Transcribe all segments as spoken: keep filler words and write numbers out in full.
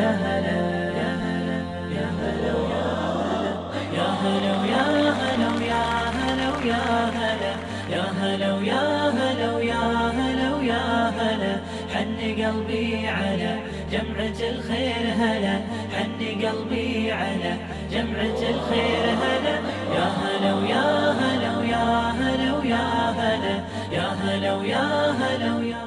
يا هلا يا هلا يا هلا يا هلا يا هلا يا هلا يا هلا يا هلا يا هلا يا هلا يا هلا حن قلبي على جمعة الخير هلا حن قلبي على جمعة الخير هلا يا هلا يا هلا يا هلا يا هلا يا هلا يا هلا يا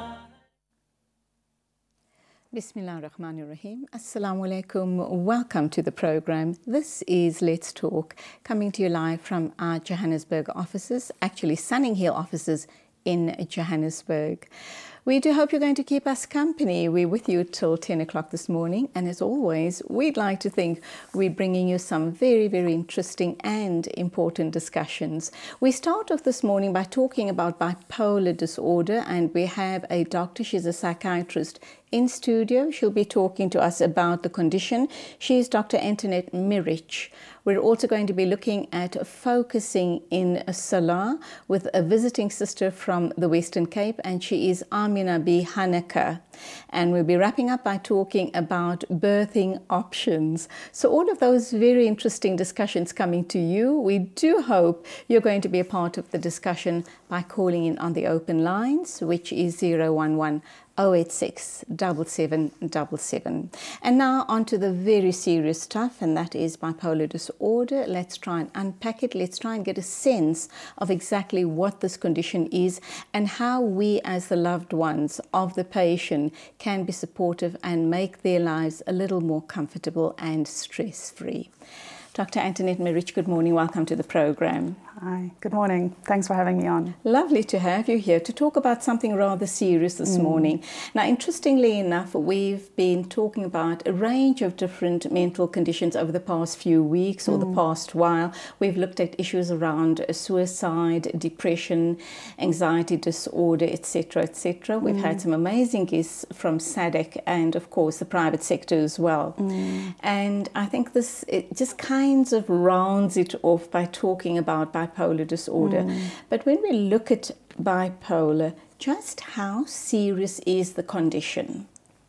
Bismillah ar-Rahman ar-Rahim. Assalamu alaikum. Welcome to the program. This is Let's Talk, coming to you live from our Johannesburg offices, actually Sunning Hill offices in Johannesburg. We do hope you're going to keep us company. We're with you till ten o'clock this morning. And as always, we'd like to think we're bringing you some very, very interesting and important discussions. We start off this morning by talking about bipolar disorder, and we have a doctor, she's a psychiatrist, in studio. She'll be talking to us about the condition. She's Doctor Antoinette Mirich. We're also going to be looking at focusing in Salah with a visiting sister from the Western Cape, and she is Amina B. Hanaka. And we'll be wrapping up by talking about birthing options. So all of those very interesting discussions coming to you. We do hope you're going to be a part of the discussion by calling in on the open lines, which is zero one one oh eight six, seven seven seven seven. And now on to the very serious stuff, and that is bipolar disorder. Let's try and unpack it. Let's try and get a sense of exactly what this condition is and how we as the loved ones of the patient can be supportive and make their lives a little more comfortable and stress-free. Doctor Antoinette Mirich, good morning. Welcome to the program. Hi, good morning. Thanks for having me on. Lovely to have you here to talk about something rather serious this mm. morning. Now, interestingly enough, we've been talking about a range of different mental conditions over the past few weeks or mm. the past while. We've looked at issues around suicide, depression, anxiety disorder, et cetera, et cetera. We've mm. had some amazing guests from S A D C and, of course, the private sector as well. Mm. And I think this it just kinds of rounds it off by talking about bipolar disorder. Mm. But when we look at bipolar, just how serious is the condition?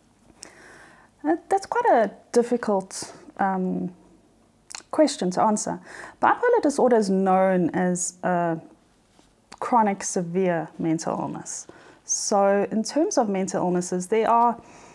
Uh, that's quite a difficult um, question to answer. Bipolar disorder is known as a chronic severe mental illness. So in terms of mental illnesses, there are,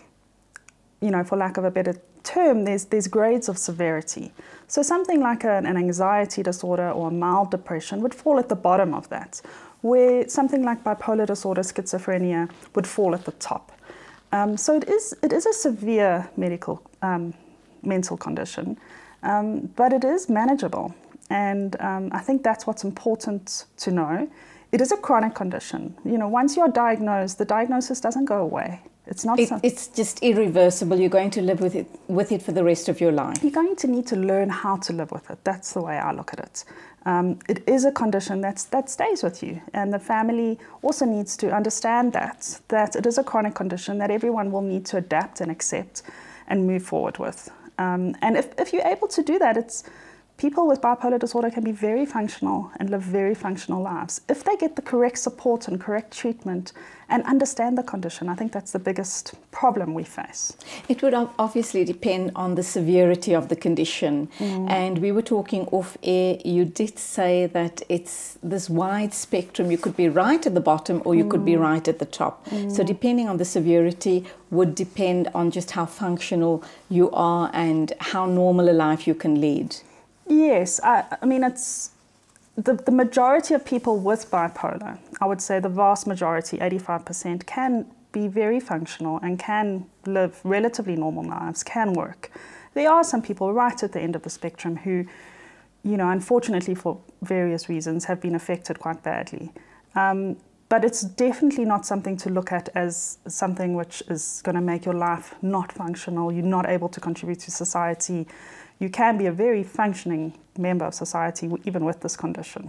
you know, for lack of a better term, there's, there's grades of severity. So something like an, an anxiety disorder or a mild depression would fall at the bottom of that, where something like bipolar disorder, schizophrenia would fall at the top. Um, so it is, it is a severe medical um, mental condition, um, but it is manageable. And um, I think that's what's important to know. It is a chronic condition. You know, once you're diagnosed, the diagnosis doesn't go away. It's not. It, it's just irreversible. You're going to live with it with it for the rest of your life. You're going to need to learn how to live with it. That's the way I look at it. Um, it is a condition that's that stays with you, and the family also needs to understand that that it is a chronic condition that everyone will need to adapt and accept and move forward with. Um, and if if you're able to do that, it's people with bipolar disorder can be very functional and live very functional lives if they get the correct support and correct treatment and understand the condition. I think that's the biggest problem we face. It would obviously depend on the severity of the condition. Mm. And we were talking off air, you did say that it's this wide spectrum. You could be right at the bottom or you mm. could be right at the top. Mm. So depending on the severity would depend on just how functional you are and how normal a life you can lead. Yes, I, I mean, it's the, the majority of people with bipolar, I would say the vast majority, eighty-five percent, can be very functional and can live relatively normal lives, can work. There are some people right at the end of the spectrum who, you know, unfortunately for various reasons have been affected quite badly. Um, but it's definitely not something to look at as something which is going to make your life not functional, you're not able to contribute to society. You can be a very functioning member of society even with this condition.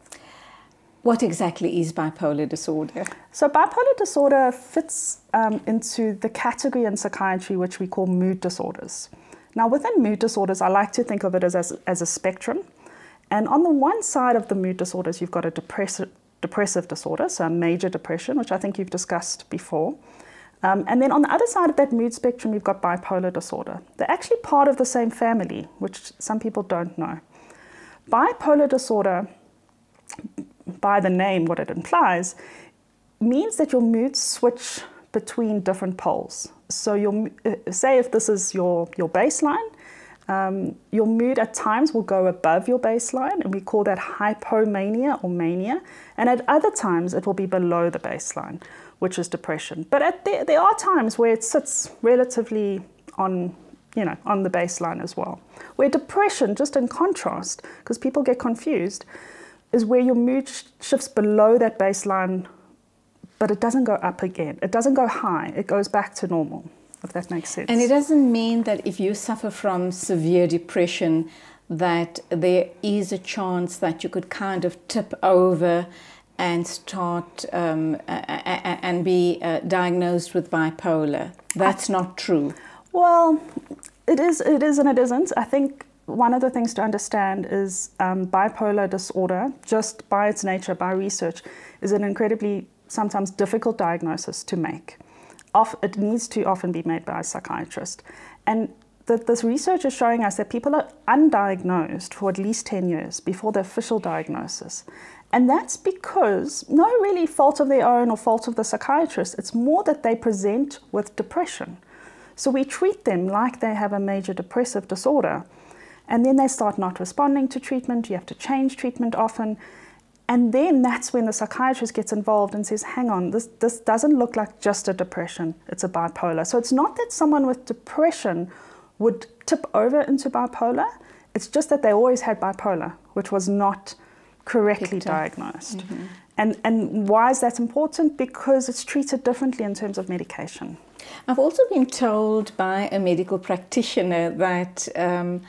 What exactly is bipolar disorder? So bipolar disorder fits um, into the category in psychiatry which we call mood disorders. Now within mood disorders, I like to think of it as, as, as a spectrum. And on the one side of the mood disorders, you've got a depressive, depressive disorder, so a major depression, which I think you've discussed before. Um, and then on the other side of that mood spectrum, you've got bipolar disorder. They're actually part of the same family, which some people don't know. Bipolar disorder, by the name, what it implies, means that your moods switch between different poles. So your, say if this is your, your baseline, um, your mood at times will go above your baseline, and we call that hypomania or mania, and at other times it will be below the baseline, which is depression. But at the, there are times where it sits relatively on, you know, on the baseline as well. Where depression, just in contrast, because people get confused, is where your mood sh shifts below that baseline, but it doesn't go up again. It doesn't go high. It goes back to normal, if that makes sense. And it doesn't mean that if you suffer from severe depression, that there is a chance that you could kind of tip over and start um, and be uh, diagnosed with bipolar. That's not true. Well, it is, it is and it isn't. I think one of the things to understand is um, bipolar disorder, just by its nature, by research, is an incredibly sometimes difficult diagnosis to make. Off, it needs to often be made by a psychiatrist. And the, this research is showing us that people are undiagnosed for at least ten years before the official diagnosis. And that's because, no really fault of their own or fault of the psychiatrist, it's more that they present with depression. So we treat them like they have a major depressive disorder, and then they start not responding to treatment. You have to change treatment often. And then that's when the psychiatrist gets involved and says, hang on, this, this doesn't look like just a depression, it's a bipolar. So it's not that someone with depression would tip over into bipolar, it's just that they always had bipolar, which was not correctly diagnosed. Mm-hmm. And, and why is that important? Because it's treated differently in terms of medication. I've also been told by a medical practitioner that um,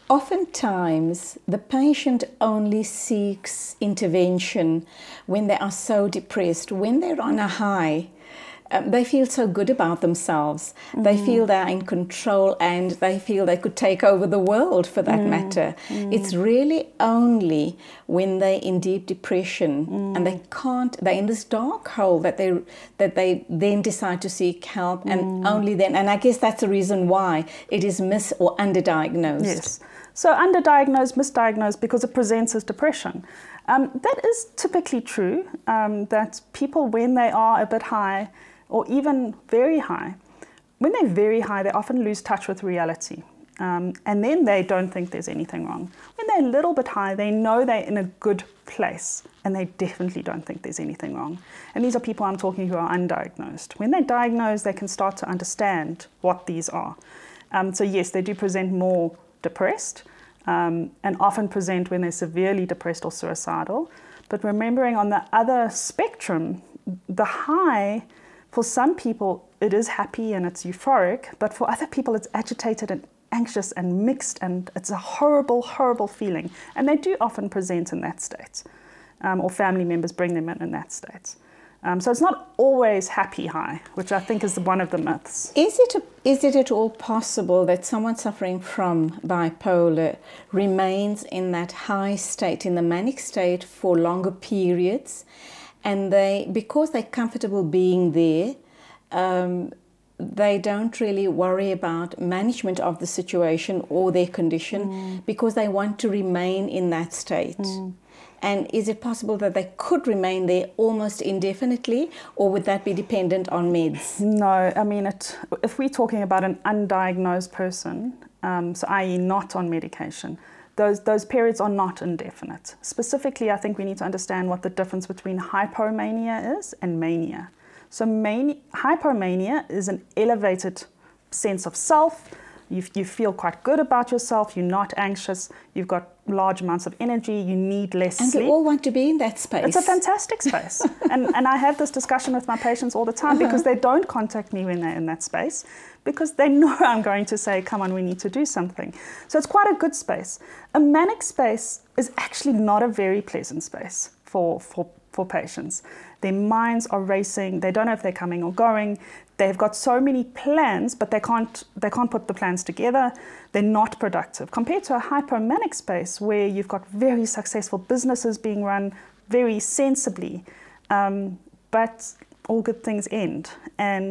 oftentimes the patient only seeks intervention when they are so depressed, when they're on a high. Um, they feel so good about themselves. Mm. They feel they're in control and they feel they could take over the world for that mm. matter. Mm. It's really only when they're in deep depression mm. and they can't, they're in this dark hole that they that they then decide to seek help, and mm. only then. And I guess that's the reason why it is mis or underdiagnosed. Yes. So underdiagnosed, misdiagnosed because it presents as depression. Um, that is typically true, um, that people, when they are a bit high, or even very high, when they're very high, they often lose touch with reality. Um, and then they don't think there's anything wrong. When they're a little bit high, they know they're in a good place, and they definitely don't think there's anything wrong. And these are people I'm talking who are undiagnosed. When they're diagnosed, they can start to understand what these are. Um, so yes, they do present more depressed, um, and often present when they're severely depressed or suicidal. But remembering on the other spectrum, the high, for some people, it is happy and it's euphoric, but for other people, it's agitated and anxious and mixed, and it's a horrible, horrible feeling. And they do often present in that state, um, or family members bring them in in that state. Um, so it's not always happy high, which I think is one of the myths. Is it, a, is it at all possible that someone suffering from bipolar remains in that high state, in the manic state, for longer periods? And they, because they're comfortable being there, um, they don't really worry about management of the situation or their condition mm. because they want to remain in that state. Mm. And is it possible that they could remain there almost indefinitely, or would that be dependent on meds? No, I mean, it, if we're talking about an undiagnosed person, um, so that is not on medication, Those, those periods are not indefinite. Specifically, I think we need to understand what the difference between hypomania is and mania. So mania, hypomania is an elevated sense of self. You, you feel quite good about yourself, you're not anxious, you've got large amounts of energy, you need less and sleep. And we all want to be in that space. It's a fantastic space. and, and I have this discussion with my patients all the time uh-huh. because they don't contact me when they're in that space, because they know I'm going to say, come on, we need to do something. So it's quite a good space. A manic space is actually not a very pleasant space for, for, for patients. Their minds are racing, they don't know if they're coming or going, they've got so many plans, but they can't, they can't put the plans together, they're not productive. Compared to a hypomanic space where you've got very successful businesses being run very sensibly, um, but all good things end. And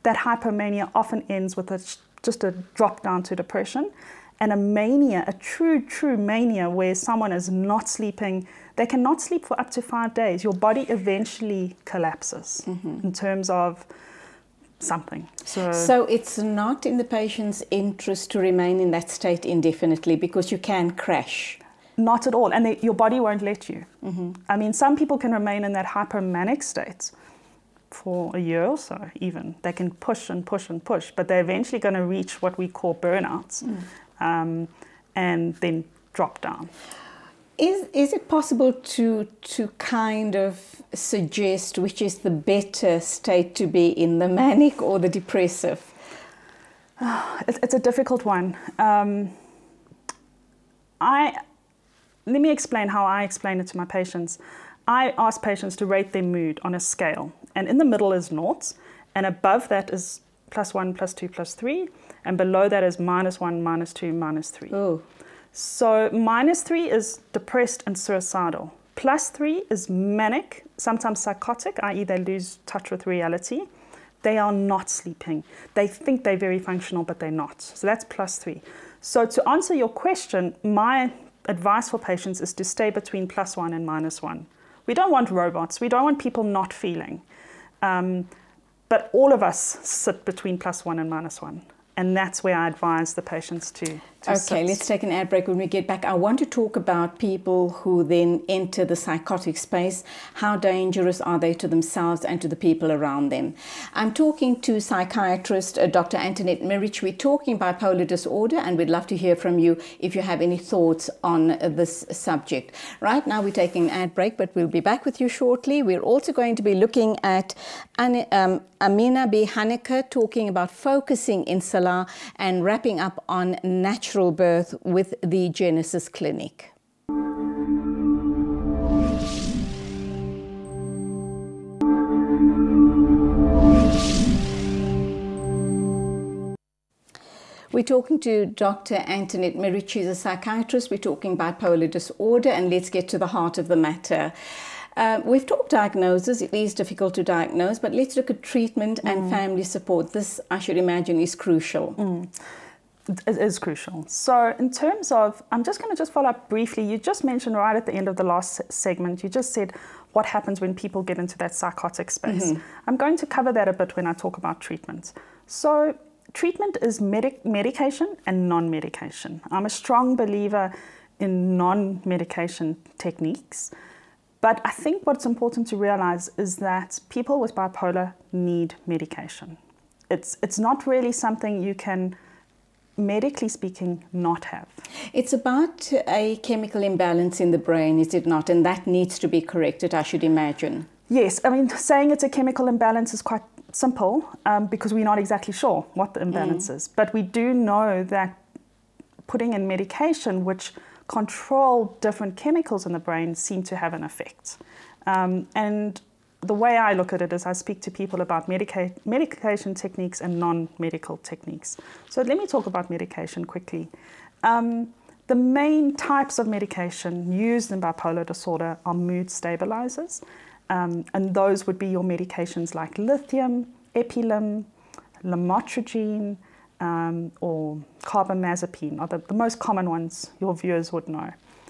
that hypomania often ends with a, just a drop down to depression. And a mania, a true, true mania where someone is not sleeping, they cannot sleep for up to five days. Your body eventually collapses mm-hmm. in terms of something. So, so it's not in the patient's interest to remain in that state indefinitely because you can crash. Not at all. And they, your body won't let you. Mm-hmm. I mean, some people can remain in that hypomanic state for a year or so even. They can push and push and push, but they're eventually going to reach what we call burnouts mm. um, and then drop down. Is is it possible to to kind of suggest which is the better state to be in, the manic or the depressive? It's, it's a difficult one. Um, I let me explain how I explain it to my patients. I ask patients to rate their mood on a scale, and in the middle is naught, and above that is plus one, plus two, plus three, and below that is minus one, minus two, minus three. Oh. So minus three is depressed and suicidal. Plus three is manic, sometimes psychotic, that is they lose touch with reality. They are not sleeping. They think they're very functional, but they're not. So that's plus three. So to answer your question, my advice for patients is to stay between plus one and minus one. We don't want robots. We don't want people not feeling. Um, but all of us sit between plus one and minus one. And that's where I advise the patients to, to Okay, sit. let's take an ad break. When we get back, I want to talk about people who then enter the psychotic space. How dangerous are they to themselves and to the people around them? I'm talking to psychiatrist uh, Doctor Antoinette Mirisch. We're talking bipolar disorder, and we'd love to hear from you if you have any thoughts on uh, this subject. Right now, we're taking an ad break, but we'll be back with you shortly. We're also going to be looking at An- um, Amina B. Haneke talking about focusing in Salah and wrapping up on natural birth with the Genesis Clinic. We're talking to Doctor Antoinette Mirisch. She's a psychiatrist. We're talking bipolar disorder, and let's get to the heart of the matter. Uh, we've talked diagnosis. It is difficult to diagnose, but let's look at treatment mm. and family support. This, I should imagine, is crucial. Mm. It is crucial. So in terms of, I'm just going to just follow up briefly. You just mentioned right at the end of the last segment, you just said what happens when people get into that psychotic space. Mm-hmm. I'm going to cover that a bit when I talk about treatment. So treatment is medic- medication and non-medication. I'm a strong believer in non-medication techniques. But I think what's important to realize is that people with bipolar need medication. It's it's not really something you can, medically speaking, not have. It's about a chemical imbalance in the brain, is it not? And that needs to be corrected, I should imagine. Yes, I mean, saying it's a chemical imbalance is quite simple um, because we're not exactly sure what the imbalance mm. is. But we do know that putting in medication, which control different chemicals in the brain, seem to have an effect. Um, and the way I look at it is I speak to people about medica- medication techniques and non-medical techniques. So let me talk about medication quickly. Um, the main types of medication used in bipolar disorder are mood stabilizers. Um, and those would be your medications like lithium, Epilim, lamotrigine, Um, or carbamazepine are the, the most common ones your viewers would know.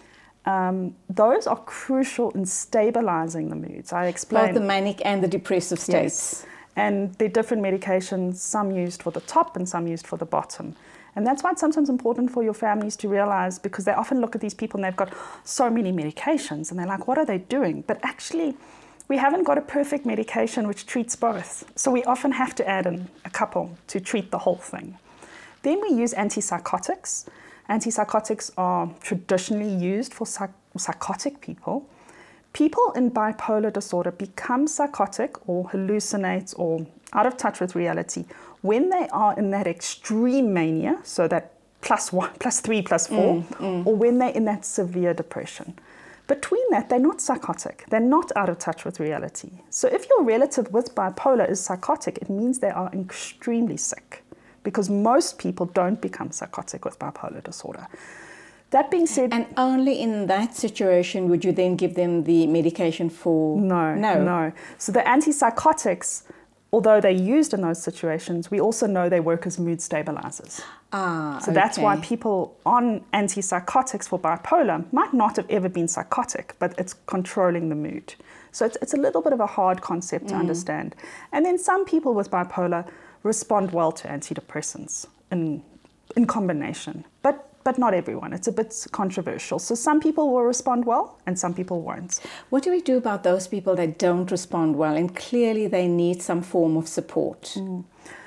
Um, those are crucial in stabilizing the moods. I explained both the manic and the depressive states. Yes. And they're different medications, some used for the top and some used for the bottom. And that's why it's sometimes important for your families to realize, because they often look at these people and they've got so many medications and they're like, what are they doing? But actually, we haven't got a perfect medication which treats both. So we often have to add in a couple to treat the whole thing. Then we use antipsychotics. Antipsychotics are traditionally used for psych- psychotic people. People in bipolar disorder become psychotic or hallucinate or out of touch with reality when they are in that extreme mania, so that plus one, plus three, plus four, mm, mm. or when they're in that severe depression. Between that, they're not psychotic. They're not out of touch with reality. So if your relative with bipolar is psychotic, it means they are extremely sick, because most people don't become psychotic with bipolar disorder. That being said... And only in that situation would you then give them the medication for... No, no. no. So the antipsychotics although they're used in those situations, we also know they work as mood stabilizers. Ah, So that's why okay. people on antipsychotics for bipolar might not have ever been psychotic, but it's controlling the mood. So it's, it's a little bit of a hard concept to understand. And then some people with bipolar respond well to antidepressants in, in combination, but, but not everyone. It's a bit controversial. So some people will respond well and some people won't. What do we do about those people that don't respond well and clearly they need some form of support? Mm.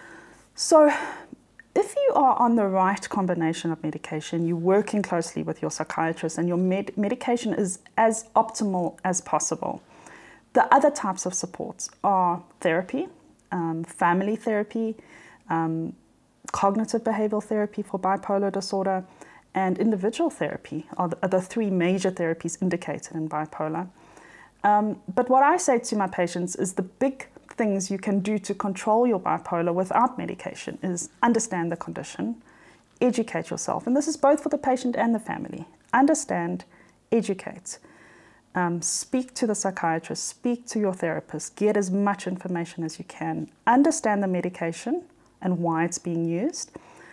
So if you are on the right combination of medication, you're working closely with your psychiatrist and your med- medication is as optimal as possible. The other types of supports are therapy, um, family therapy, um, cognitive behavioral therapy for bipolar disorder, and individual therapy are the, are the three major therapies indicated in bipolar. Um, but what I say to my patients is the big things you can do to control your bipolar without medication is understand the condition, educate yourself. And this is both for the patient and the family. Understand, educate. Um, speak to the psychiatrist, speak to your therapist, get as much information as you can. Understand the medication and why it's being used.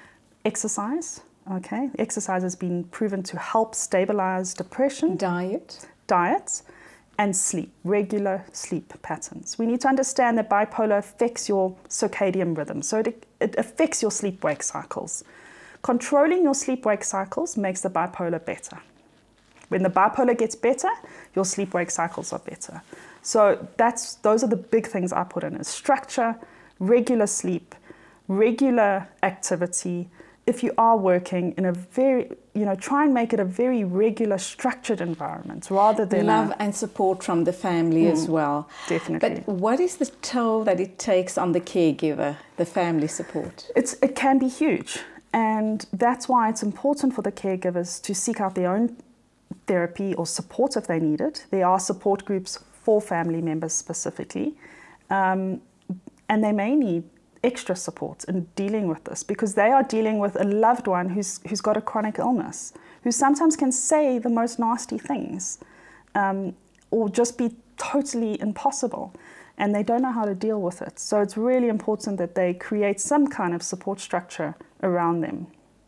Exercise, okay? Exercise has been proven to help stabilize depression. Diet. Diet. And sleep, regular sleep patterns. We need to understand that bipolar affects your circadian rhythm, so it, it affects your sleep-wake cycles. Controlling your sleep-wake cycles makes the bipolar better. When the bipolar gets better, your sleep-wake cycles are better. So that's those are the big things I put in: is structure, regular sleep, regular activity. If you are working in a very, you know, try and make it a very regular, structured environment rather than love a, and support from the family mm, as well. Definitely. But what is the toll that it takes on the caregiver, the family support? It's it can be huge, and that's why it's important for the caregivers to seek out their own therapy or support if they need it. There are support groups for family members specifically, um, and they may need extra support in dealing with this because they are dealing with a loved one who's who's got a chronic illness, who sometimes can say the most nasty things, um, or just be totally impossible, and they don't know how to deal with it. So it's really important that they create some kind of support structure around them.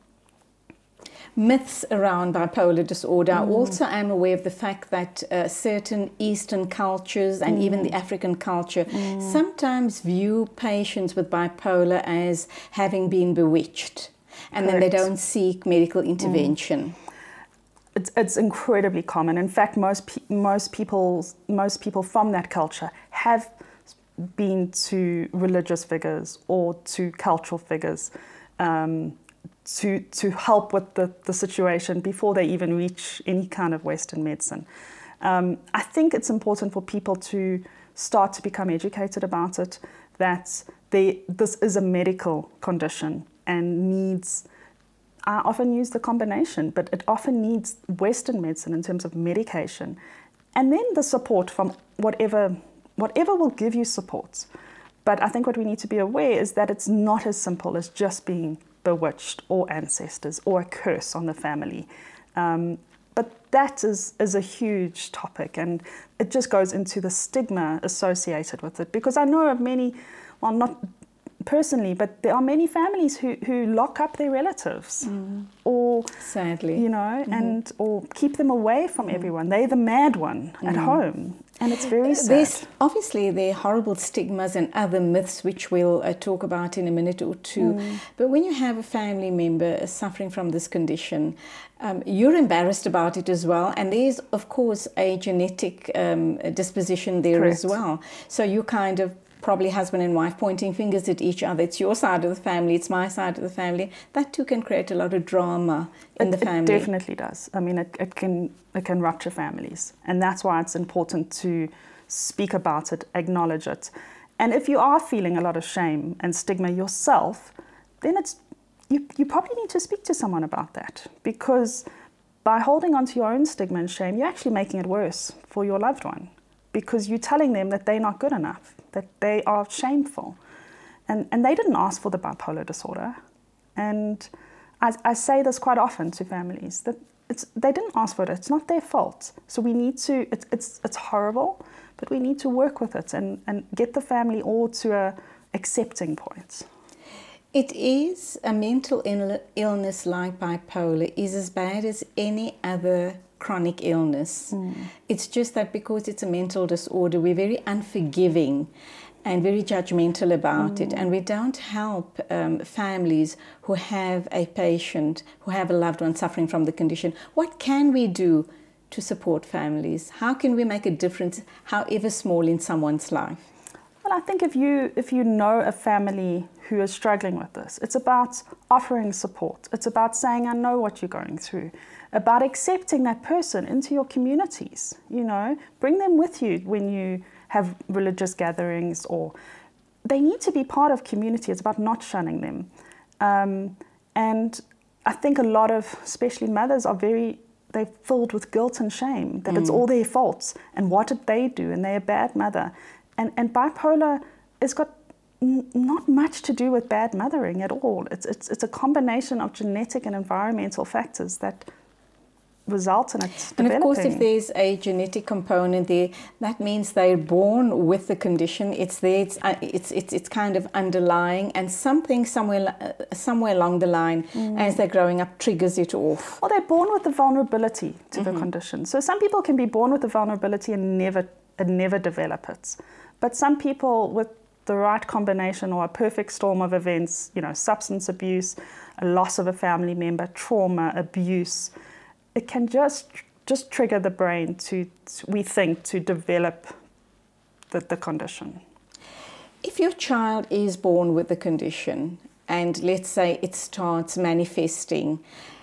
Myths around bipolar disorder. Mm. Also, I'm aware of the fact that uh, certain Eastern cultures and mm. even the African culture mm. sometimes view patients with bipolar as having been bewitched, and Correct. Then they don't seek medical intervention. Mm. It's, it's incredibly common. In fact, most pe- most people most people from that culture have been to religious figures or to cultural figures. Um, to to help with the, the situation before they even reach any kind of Western medicine. Um, I think it's important for people to start to become educated about it, that they, this is a medical condition and needs, I often use the combination, but it often needs Western medicine in terms of medication, and then the support from whatever, whatever will give you support. But I think what we need to be aware is that it's not as simple as just being bewitched or ancestors or a curse on the family. Um, but that is, is a huge topic, and it just goes into the stigma associated with it. Because I know of many, well, not personally, but there are many families who, who lock up their relatives mm. or, sadly, you know, mm-hmm. and or keep them away from mm. everyone. They're the mad one mm. at home. And it's very sad. There's, obviously, there are horrible stigmas and other myths, which we'll uh, talk about in a minute or two. Mm. But when you have a family member suffering from this condition, um, you're embarrassed about it as well. And there's, of course, a genetic um, disposition there Correct. As well. So you kind of probably husband and wife pointing fingers at each other. It's your side of the family, it's my side of the family. That too can create a lot of drama in it, the family. It definitely does. I mean, it, it can it can rupture families. And that's why it's important to speak about it, acknowledge it. And if you are feeling a lot of shame and stigma yourself, then it's you, you probably need to speak to someone about that. Because by holding on to your own stigma and shame, you're actually making it worse for your loved one. Because you're telling them that they're not good enough, that they are shameful. And, and they didn't ask for the bipolar disorder. And I, I say this quite often to families, that it's, they didn't ask for it, it's not their fault. So we need to, it's, it's, it's horrible, but we need to work with it and, and get the family all to a, accepting point. It is a mental Ill- illness like bipolar is as bad as any other chronic illness. Mm. It's just that because it's a mental disorder, we're very unforgiving and very judgmental about mm. it, and we don't help um, families who have a patient, who have a loved one suffering from the condition. What can we do to support families? How can we make a difference, however small, in someone's life? Well, I think if you if you know a family who is struggling with this, it's about offering support. It's about saying, I know what you're going through, about accepting that person into your communities. You know, bring them with you when you have religious gatherings, or they need to be part of community. It's about not shunning them. Um, and I think a lot of, especially mothers, are very, they're filled with guilt and shame, that mm. it's all their faults, and what did they do, and they're a bad mother. And, and bipolar has got n- not much to do with bad mothering at all. It's, it's, it's a combination of genetic and environmental factors that result in it developing. And of course, if there's a genetic component there, that means they're born with the condition. It's there. It's uh, it's, it's it's kind of underlying, and something somewhere uh, somewhere along the line, mm. as they're growing up, triggers it off. Well, they're born with the vulnerability to mm-hmm. the condition. So some people can be born with the vulnerability and never and never develop it. But some people with the right combination or a perfect storm of events, you know, substance abuse, a loss of a family member, trauma, abuse, it can just just trigger the brain to, we think, to develop the, the condition. If your child is born with the condition, and let's say it starts manifesting,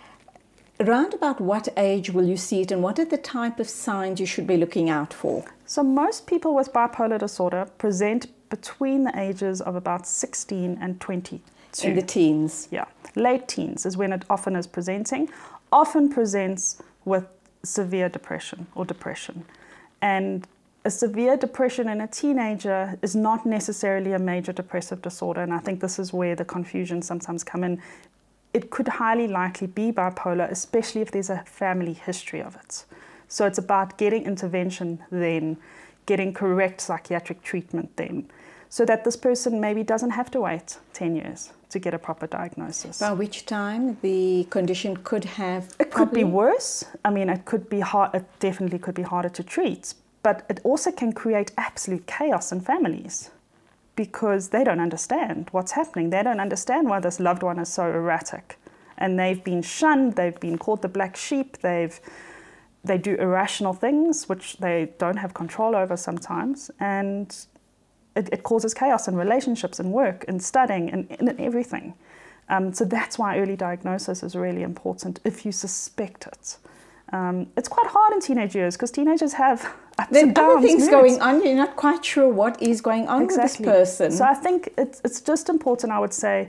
around about what age will you see it, and what are the type of signs you should be looking out for? So most people with bipolar disorder present between the ages of about sixteen and twenty-two. In the teens? Yeah. Late teens is when it often is presenting. Often presents with severe depression or depression. And a severe depression in a teenager is not necessarily a major depressive disorder, and I think this is where the confusion sometimes come in. It could highly likely be bipolar, especially if there's a family history of it. So it's about getting intervention then, getting correct psychiatric treatment then, so that this person maybe doesn't have to wait ten years to get a proper diagnosis. By which time the condition could have... It could be worse. I mean, it could be hard, it definitely could be harder to treat, but it also can create absolute chaos in families because they don't understand what's happening. They don't understand why this loved one is so erratic. And they've been shunned, they've been called the black sheep, they've they do irrational things which they don't have control over sometimes, and it, it causes chaos in relationships and work and studying and, and everything. Um, so that's why early diagnosis is really important if you suspect it. Um, it's quite hard in teenage years because teenagers have ups There and are other downs, things moods. going on. You're not quite sure what is going on Exactly. with this person. So I think it's, it's just important, I would say,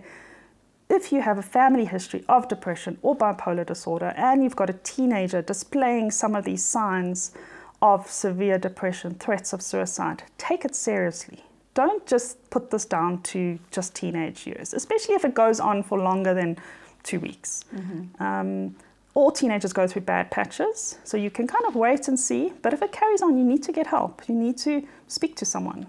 if you have a family history of depression or bipolar disorder and you've got a teenager displaying some of these signs of severe depression, threats of suicide, take it seriously. Don't just put this down to just teenage years, especially if it goes on for longer than two weeks. Mm-hmm. Um, all teenagers go through bad patches, so you can kind of wait and see, but if it carries on, you need to get help. You need to speak to someone.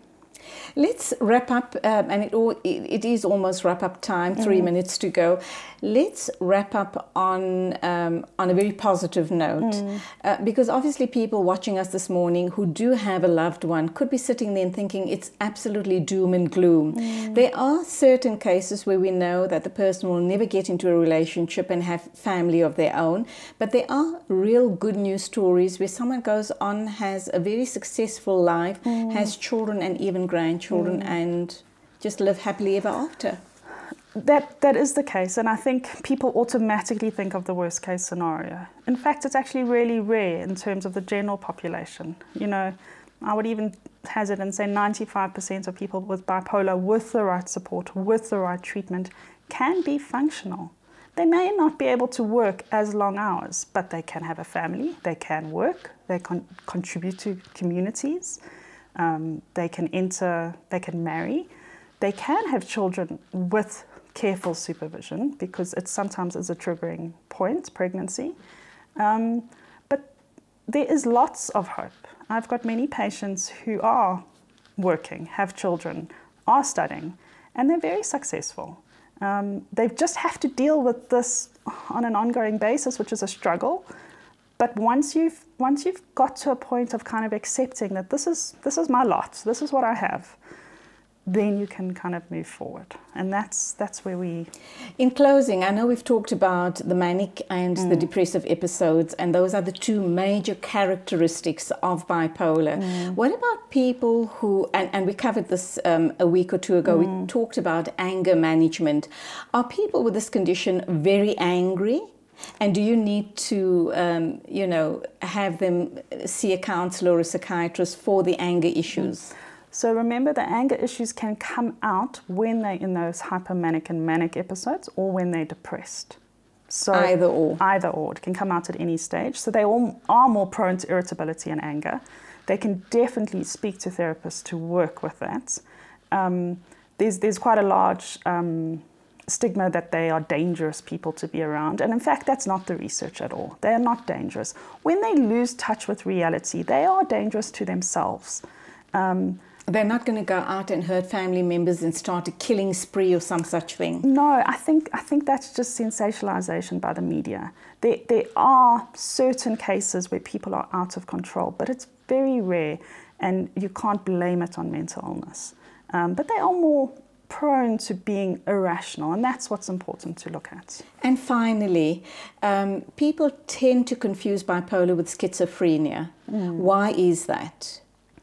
Let's wrap up, um, and it, all, it, it is almost wrap-up time, three mm. minutes to go. Let's wrap up on um, on a very positive note, mm. uh, because obviously people watching us this morning who do have a loved one could be sitting there and thinking it's absolutely doom and gloom. Mm. There are certain cases where we know that the person will never get into a relationship and have family of their own, but there are real good news stories where someone goes on, has a very successful life, mm. has children and even grandchildren, mm. and just live happily ever after. That that is the case, and I think people automatically think of the worst case scenario. In fact, it's actually really rare in terms of the general population. You know, I would even hazard and say ninety-five percent of people with bipolar, with the right support, with the right treatment, can be functional. They may not be able to work as long hours, but they can have a family, they can work, they can contribute to communities. Um, they can enter, they can marry, they can have children with careful supervision because it sometimes is a triggering point, pregnancy. Um, but there is lots of hope. I've got many patients who are working, have children, are studying, and they're very successful. Um, they just have to deal with this on an ongoing basis, which is a struggle. But once you've once you've got to a point of kind of accepting that this is this is my lot, this is what I have, then you can kind of move forward. And that's that's where we... In closing, I know we've talked about the manic and mm. the depressive episodes, and those are the two major characteristics of bipolar. Mm. What about people who, and, and we covered this um, a week or two ago, mm. we talked about anger management. Are people with this condition very angry? And do you need to, um, you know, have them see a counselor or a psychiatrist for the anger issues? Mm. So remember, the anger issues can come out when they're in those hypomanic and manic episodes or when they're depressed. So either or. Either or. It can come out at any stage. So they all are more prone to irritability and anger. They can definitely speak to therapists to work with that. Um, there's, there's quite a large um, stigma that they are dangerous people to be around. And in fact, that's not the research at all. They are not dangerous. When they lose touch with reality, they are dangerous to themselves. Um, They're not going to go out and hurt family members and start a killing spree or some such thing. No, I think I think that's just sensationalization by the media. There, there are certain cases where people are out of control, but it's very rare, and you can't blame it on mental illness. Um, but they are more prone to being irrational, and that's what's important to look at. And finally, um, people tend to confuse bipolar with schizophrenia. Mm. Why is that?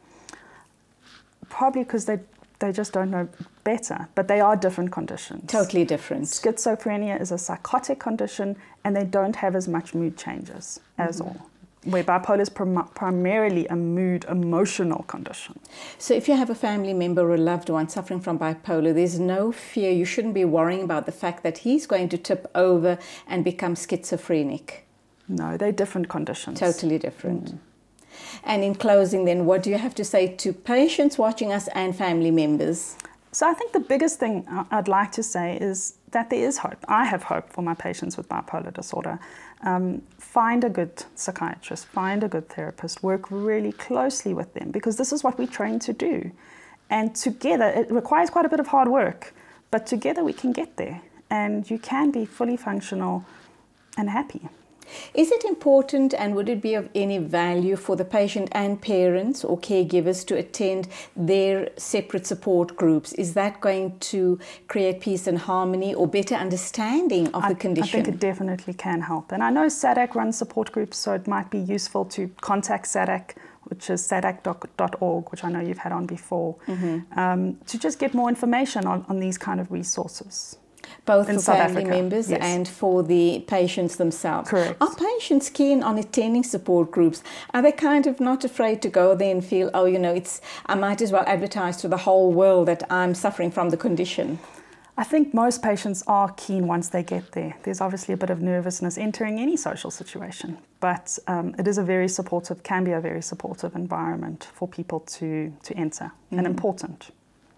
Probably because they, they just don't know better, but they are different conditions. Totally different. Schizophrenia is a psychotic condition, and they don't have as much mood changes as mm-hmm. all. Where bipolar is prim- primarily a mood, emotional condition. So if you have a family member or a loved one suffering from bipolar, there's no fear, you shouldn't be worrying about the fact that he's going to tip over and become schizophrenic. No, they're different conditions. Totally different. Mm. And in closing then, what do you have to say to patients watching us and family members? So I think the biggest thing I'd like to say is that there is hope. I have hope for my patients with bipolar disorder. Um, find a good psychiatrist, find a good therapist, work really closely with them, because this is what we train to do. And together, it requires quite a bit of hard work, but together we can get there, and you can be fully functional and happy. Is it important, and would it be of any value for the patient and parents or caregivers to attend their separate support groups? Is that going to create peace and harmony or better understanding of I, the condition? I think it definitely can help. And I know S A D A C runs support groups, so it might be useful to contact S A D A C, which is sadac dot org, which I know you've had on before, mm-hmm. um, to just get more information on, on these kind of resources. Both in for South family Africa, members yes. and for the patients themselves. Correct. Are patients keen on attending support groups? Are they kind of not afraid to go there and feel, oh, you know, it's I might as well advertise to the whole world that I'm suffering from the condition? I think most patients are keen once they get there. There's obviously a bit of nervousness entering any social situation, but um, it is a very supportive, can be a very supportive environment for people to, to enter, mm-hmm. and important.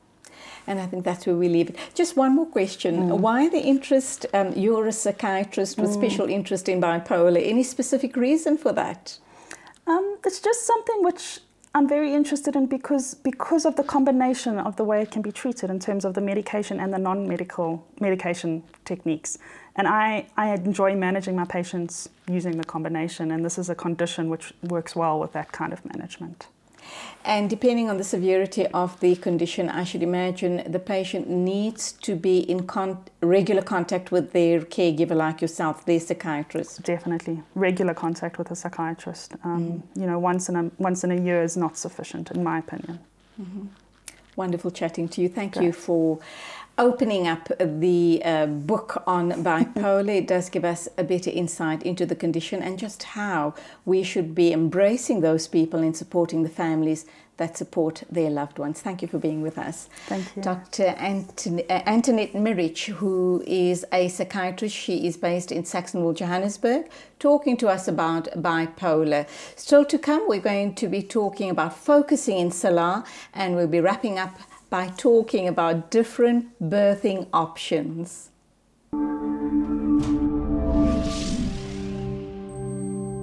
And I think that's where we leave it. Just one more question. Mm. Why the interest, um, you're a psychiatrist with mm. special interest in bipolar. Any specific reason for that? Um, it's just something which I'm very interested in because, because of the combination of the way it can be treated in terms of the medication and the non-medical medication techniques. And I, I enjoy managing my patients using the combination, and this is a condition which works well with that kind of management. And depending on the severity of the condition, I should imagine the patient needs to be in con- regular contact with their caregiver like yourself, their psychiatrist. Definitely. Regular contact with a psychiatrist. Um, mm. You know, once in, a, once in a year is not sufficient, in my opinion. Mm-hmm. Wonderful chatting to you. Thank Great. you for opening up the uh, book on bipolar. It does give us a better insight into the condition and just how we should be embracing those people and supporting the families that support their loved ones. Thank you for being with us. Thank you. Doctor Anton- uh, Antoinette Mirich, who is a psychiatrist. She is based in Saxonville, Johannesburg, talking to us about bipolar. Still to come, we're going to be talking about focusing in Salah, and we'll be wrapping up by talking about different birthing options.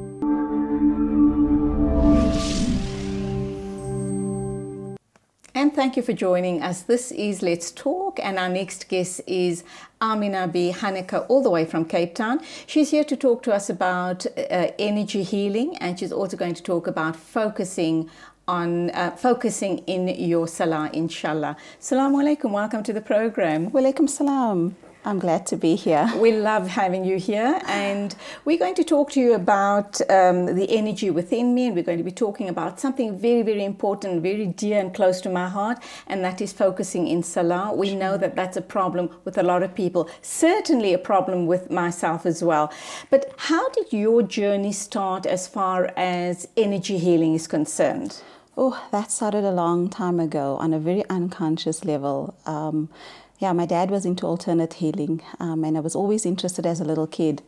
And thank you for joining us. This is Let's Talk, and our next guest is Amina B. Haneke, all the way from Cape Town. She's here to talk to us about uh, energy healing, and she's also going to talk about focusing on uh, focusing in your salah, inshallah. Assalamu alaikum, welcome to the program. Walaikum salam. I'm glad to be here. We love having you here, and we're going to talk to you about um, the energy within me, and we're going to be talking about something very, very important, very dear and close to my heart, and that is focusing in salah. We know that that's a problem with a lot of people, certainly a problem with myself as well. But how did your journey start as far as energy healing is concerned? Oh, that started a long time ago on a very unconscious level. Um, Yeah, my dad was into alternate healing, um, and I was always interested as a little kid.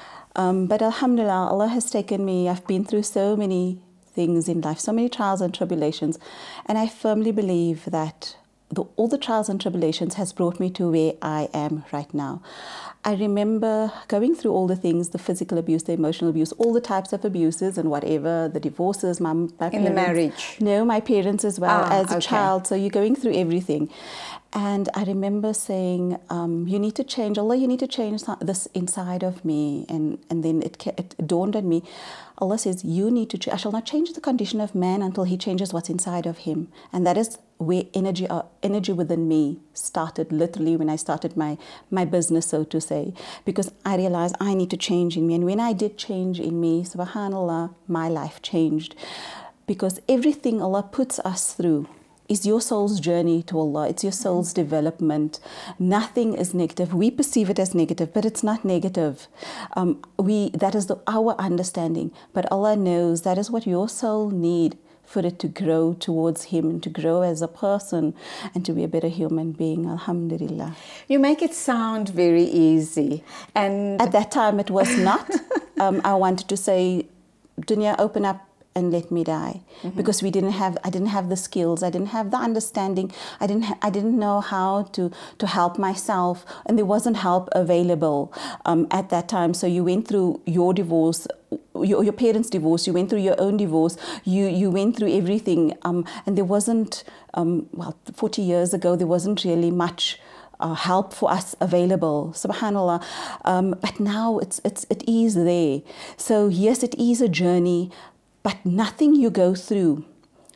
Um, but alhamdulillah, Allah has taken me, I've been through so many things in life, so many trials and tribulations, and I firmly believe that the, all the trials and tribulations has brought me to where I am right now. I remember going through all the things, the physical abuse, the emotional abuse, all the types of abuses and whatever, the divorces, my, my parents. In the marriage? No, my parents as well, Ah, as a okay. child. So you're going through everything. And I remember saying, um, you need to change, Allah, you need to change this inside of me. And, and then it, it dawned on me, Allah says, you need to, ch- I shall not change the condition of man until he changes what's inside of him. And that is where energy, uh, energy within me started, literally when I started my, my business, so to say. Because I realized I need to change in me. And when I did change in me, subhanAllah, my life changed. Because everything Allah puts us through is your soul's journey to Allah. It's your soul's mm-hmm. development. Nothing is negative. We perceive it as negative, but it's not negative. Um, we that is the, our understanding. But Allah knows that is what your soul need for it to grow towards Him and to grow as a person and to be a better human being. Alhamdulillah. You make it sound very easy. And at that time it was not. um, I wanted to say, dunya, open up and let me die, mm-hmm. because we didn't have, I didn't have the skills, I didn't have the understanding, I didn't, ha- I didn't know how to to help myself, and there wasn't help available um, at that time. So you went through your divorce, your, your parents' divorce, you went through your own divorce, you you went through everything, um, and there wasn't, um, well, forty years ago, there wasn't really much Uh, help for us available, subhanallah. Um, but now it's it's it is there. So yes, it is a journey, but nothing you go through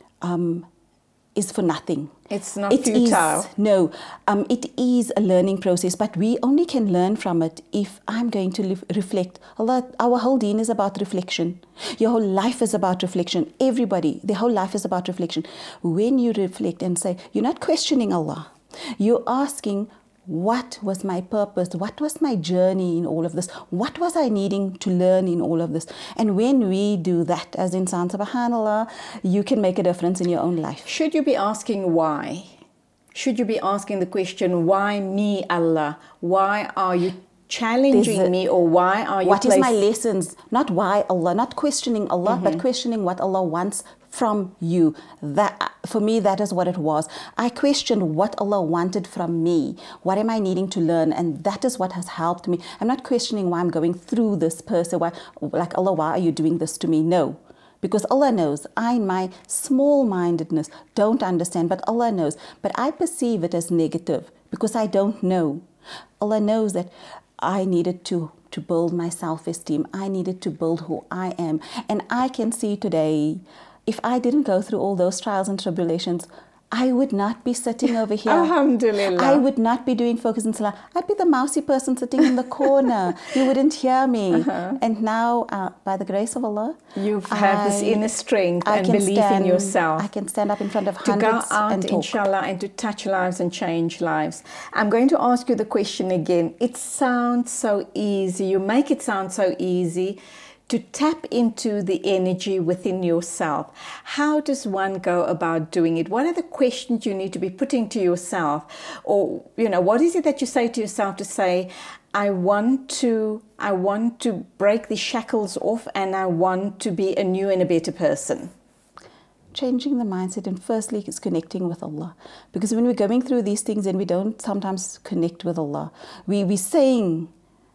um, is for nothing. It's not it futile. Is, no, um, it is a learning process, but we only can learn from it if I'm going to live, reflect. Allah, our whole deen is about reflection. Your whole life is about reflection. Everybody, their whole life is about reflection. When you reflect and say, you're not questioning Allah. You're asking, what was my purpose? What was my journey in all of this? What was I needing to learn in all of this? And when we do that, as insan, subhanallah, you can make a difference in your own life. Should you be asking why? Should you be asking the question, why me, Allah? Why are you challenging a, me, or why are you What placed... is my lessons? Not why Allah, not questioning Allah, mm-hmm. but questioning what Allah wants from you. That, for me, that is what it was. I questioned what Allah wanted from me. What am I needing to learn? And that is what has helped me. I'm not questioning why I'm going through this person. Why, like, Allah, why are you doing this to me? No. Because Allah knows. I, in my small-mindedness, don't understand, but Allah knows. But I perceive it as negative because I don't know. Allah knows that I needed to, to build my self-esteem. I needed to build who I am. And I can see today, if I didn't go through all those trials and tribulations, I would not be sitting over here. Alhamdulillah. I would not be doing focus in salah. I'd be the mousy person sitting in the corner. You wouldn't hear me. Uh-huh. And now, uh, by the grace of Allah, you have this inner strength I and belief stand, in yourself. I can stand up in front of to hundreds go out, and talk. inshallah, and to touch lives and change lives. I'm going to ask you the question again. It sounds so easy. You make it sound so easy to tap into the energy within yourself. How does one go about doing it? What are the questions you need to be putting to yourself? Or, you know, what is it that you say to yourself to say, I want to, I want to break the shackles off, and I want to be a new and a better person? Changing the mindset, and firstly is connecting with Allah. Because when we're going through these things and we don't sometimes connect with Allah, we, we're saying,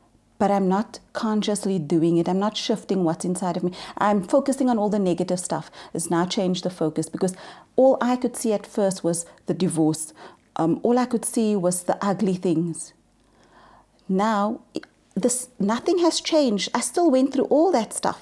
but I'm not consciously doing it. I'm not shifting what's inside of me. I'm focusing on all the negative stuff. It's now changed the focus, because all I could see at first was the divorce. Um, all I could see was the ugly things. Now, this nothing has changed. I still went through all that stuff.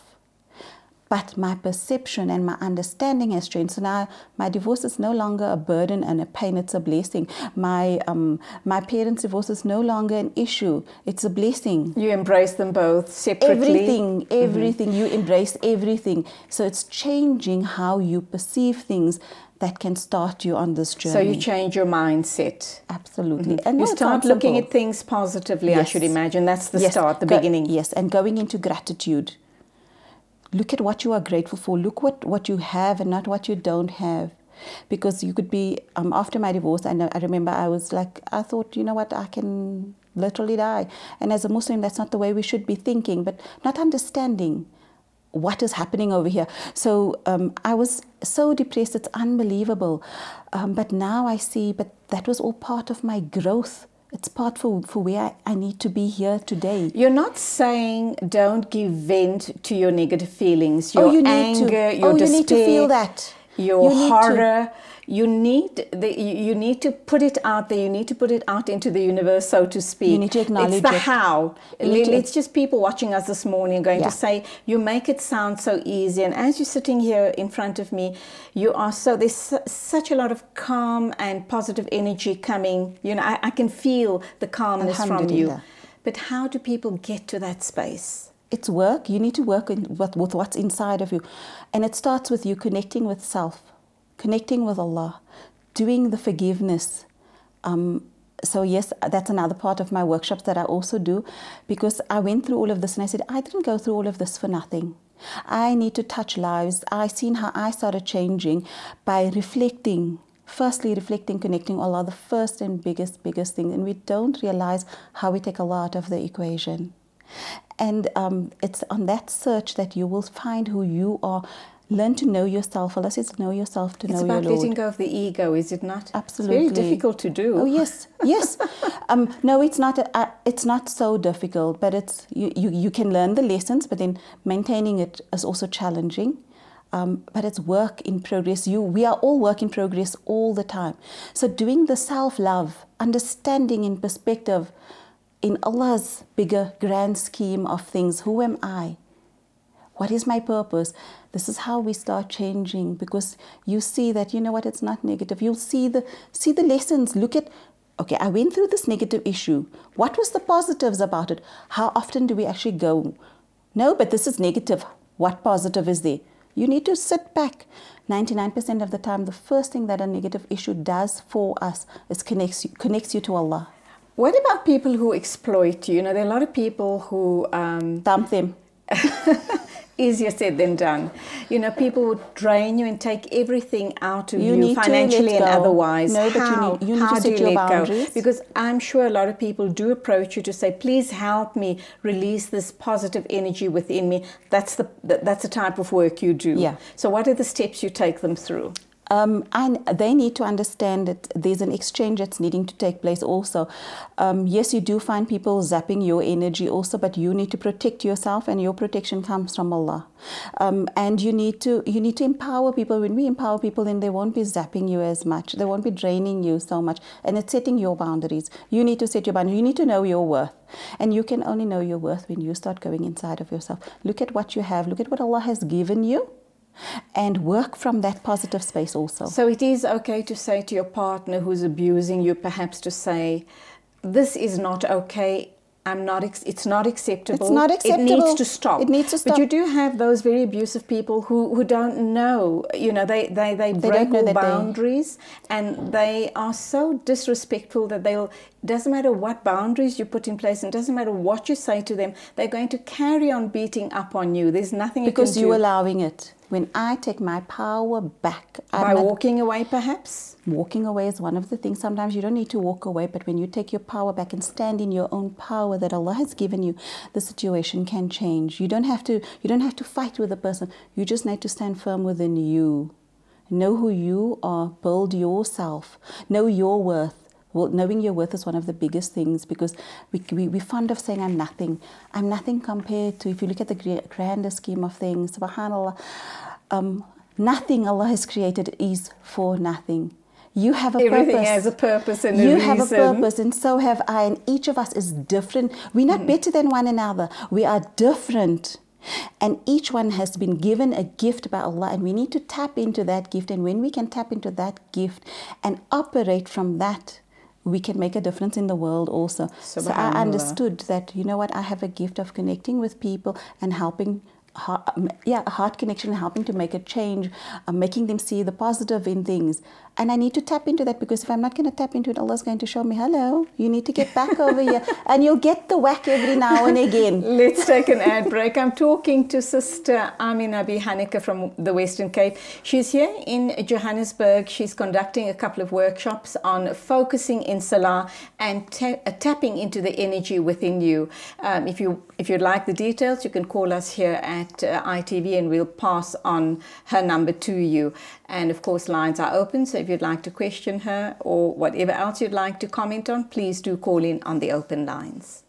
But my perception and my understanding has changed. So now my divorce is no longer a burden and a pain, it's a blessing. My um, my parents' divorce is no longer an issue, it's a blessing. You embrace them both separately? Everything, everything, mm-hmm. You embrace everything. So it's changing how you perceive things that can start you on this journey. So you change your mindset. Absolutely. Mm-hmm. And you no, start looking at things positively, yes. I should imagine. That's the yes. start, the Go, beginning. Yes, and going into gratitude. Look at what you are grateful for. Look what, what you have and not what you don't have. Because you could be, um, after my divorce, I, know, I remember I was like, I thought, you know what, I can literally die. And as a Muslim, that's not the way we should be thinking, but not understanding what is happening over here. So um, I was so depressed, it's unbelievable. Um, but now I see, but that was all part of my growth. It's part for, for where I, I need to be here today. You're not saying don't give vent to your negative feelings, your oh, you anger, need to. your oh, despair, you need to feel that. your you horror. You need, the, you need to put it out there. You need to put it out into the universe, so to speak. You need to acknowledge it. It's the it. how. You It's to, just people watching us this morning going yeah. to say, you make it sound so easy. And as you're sitting here in front of me, you are so, there's su such a lot of calm and positive energy coming. You know, I, I can feel the calmness from you. But how do people get to that space? It's work. You need to work in, with, with what's inside of you. And it starts with you connecting with self. Connecting with Allah, doing the forgiveness. Um, so yes, that's another part of my workshops that I also do, because I went through all of this and I said, I didn't go through all of this for nothing. I need to touch lives. I seen how I started changing by reflecting. Firstly, reflecting, connecting Allah, the first and biggest, biggest thing. And we don't realize how we take Allah out of the equation. And um, it's on that search that you will find who you are. Learn to know yourself. Allah says, know yourself to it's know your Lord. It's about letting go of the ego, is it not? Absolutely. It's very difficult to do. Oh, yes, yes. um, no, it's not, a, uh, it's not so difficult, but it's, you, you, you can learn the lessons, but then maintaining it is also challenging. Um, but it's work in progress. You, we are all work in progress all the time. So doing the self-love, understanding in perspective, in Allah's bigger, grand scheme of things, who am I? What is my purpose? This is how we start changing, because you see that, you know what, it's not negative. You'll see the, see the lessons. Look at, okay, I went through this negative issue. What was the positives about it? How often do we actually go, no, but this is negative. What positive is there? You need to sit back. ninety-nine percent of the time, the first thing that a negative issue does for us is connects you, connects you to Allah. What about people who exploit you? You know, there are a lot of people who... Um, Dump them. Easier said than done. You know, people would drain you and take everything out of you, you financially and otherwise. No, how, but you need, you need how to set do you your let boundaries. Go? Because I'm sure a lot of people do approach you to say, please help me release this positive energy within me. That's the, that's the type of work you do. Yeah. So what are the steps you take them through? Um, and they need to understand that there's an exchange that's needing to take place also. Um, yes, you do find people zapping your energy also, but you need to protect yourself, and your protection comes from Allah. Um, and you need to you need to empower people. When we empower people, then they won't be zapping you as much. They won't be draining you so much. And it's setting your boundaries. You need to set your boundaries. You need to know your worth. And you can only know your worth when you start going inside of yourself. Look at what you have. Look at what Allah has given you. And work from that positive space also. So it is okay to say to your partner who's abusing you, perhaps to say, this is not okay, I'm not, it's not acceptable. It's not acceptable. It needs to stop. It needs to stop. But you do have those very abusive people who, who don't know, you know, they, they, they, they break all boundaries they... and they are so disrespectful that they'll, doesn't matter what boundaries you put in place, and doesn't matter what you say to them, they're going to carry on beating up on you. There's nothing you can do. Because you're allowing it. When I take my power back... By I'm walking away, perhaps? Walking away is one of the things. Sometimes you don't need to walk away, but when you take your power back and stand in your own power that Allah has given you, the situation can change. You don't have to, you don't have to fight with a person. You just need to stand firm within you. Know who you are. Build yourself. Know your worth. Well, knowing your worth is one of the biggest things, because we, we, we're fond of saying, I'm nothing. I'm nothing compared to, if you look at the grander scheme of things, subhanAllah, um, nothing Allah has created is for nothing. You have a Everything purpose. has a purpose and a you reason. have a purpose, and so have I. And each of us is different. We're not mm. better than one another. We are different. And each one has been given a gift by Allah, and we need to tap into that gift. And when we can tap into that gift and operate from that, we can make a difference in the world also. So I understood that, you know what, I have a gift of connecting with people and helping, heart, yeah, a heart connection, and helping to make a change, uh, making them see the positive in things. And I need to tap into that, because if I'm not going to tap into it, Allah's going to show me, hello, you need to get back over here. And you'll get the whack every now and again. Let's take an ad break. I'm talking to Sister Amina B. Hanneke from the Western Cape. She's here in Johannesburg. She's conducting a couple of workshops on focusing in Salah and ta uh, tapping into the energy within you. Um, if, you, if you'd like the details, you can call us here at uh, I T V, and we'll pass on her number to you. And of course, lines are open, so if you'd like to question her or whatever else you'd like to comment on, please do call in on the open lines.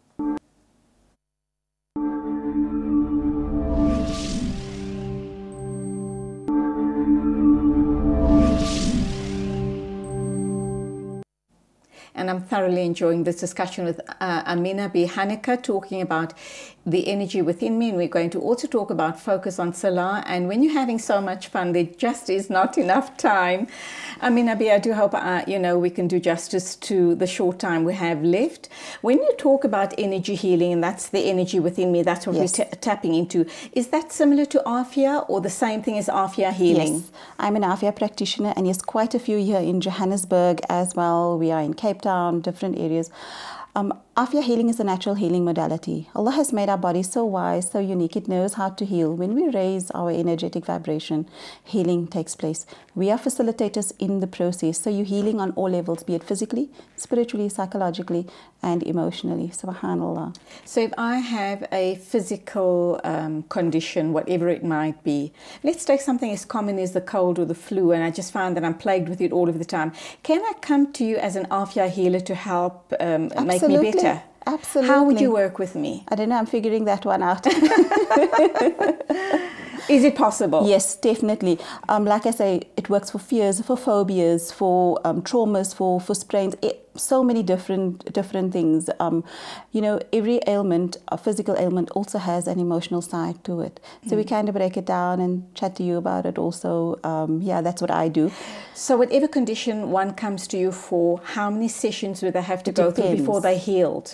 And I'm thoroughly enjoying this discussion with uh, Amina B. Hanneke, talking about the energy within me. And we're going to also talk about focus on Salah. And when you're having so much fun, there just is not enough time. Amina B., I do hope uh, you know, we can do justice to the short time we have left. When you talk about energy healing, and that's the energy within me, that's what yes. we're tapping into, is that similar to Afia, or the same thing as Afia healing? Yes, I'm an Afia practitioner, and yes, quite a few here in Johannesburg as well. We are in Cape Town, different areas. Um, Afia healing is a natural healing modality. Allah has made our body so wise, so unique. It knows how to heal. When we raise our energetic vibration, healing takes place. We are facilitators in the process. So you're healing on all levels, be it physically, spiritually, psychologically, and emotionally. Subhanallah. So if I have a physical um, condition, whatever it might be, let's take something as common as the cold or the flu, and I just find that I'm plagued with it all of the time. Can I come to you as an Afia healer to help um, make me better? Absolutely. How would you work with me? I don't know, I'm figuring that one out. Is it possible? Yes, definitely. Um, like I say, it works for fears, for phobias, for um, traumas, for, for sprains, it, so many different different things. Um, you know, every ailment, a physical ailment, also has an emotional side to it. So mm. we kind of break it down and chat to you about it also. Um, yeah, that's what I do. So whatever condition one comes to you for, how many sessions do they have to it go depends. through before they're healed?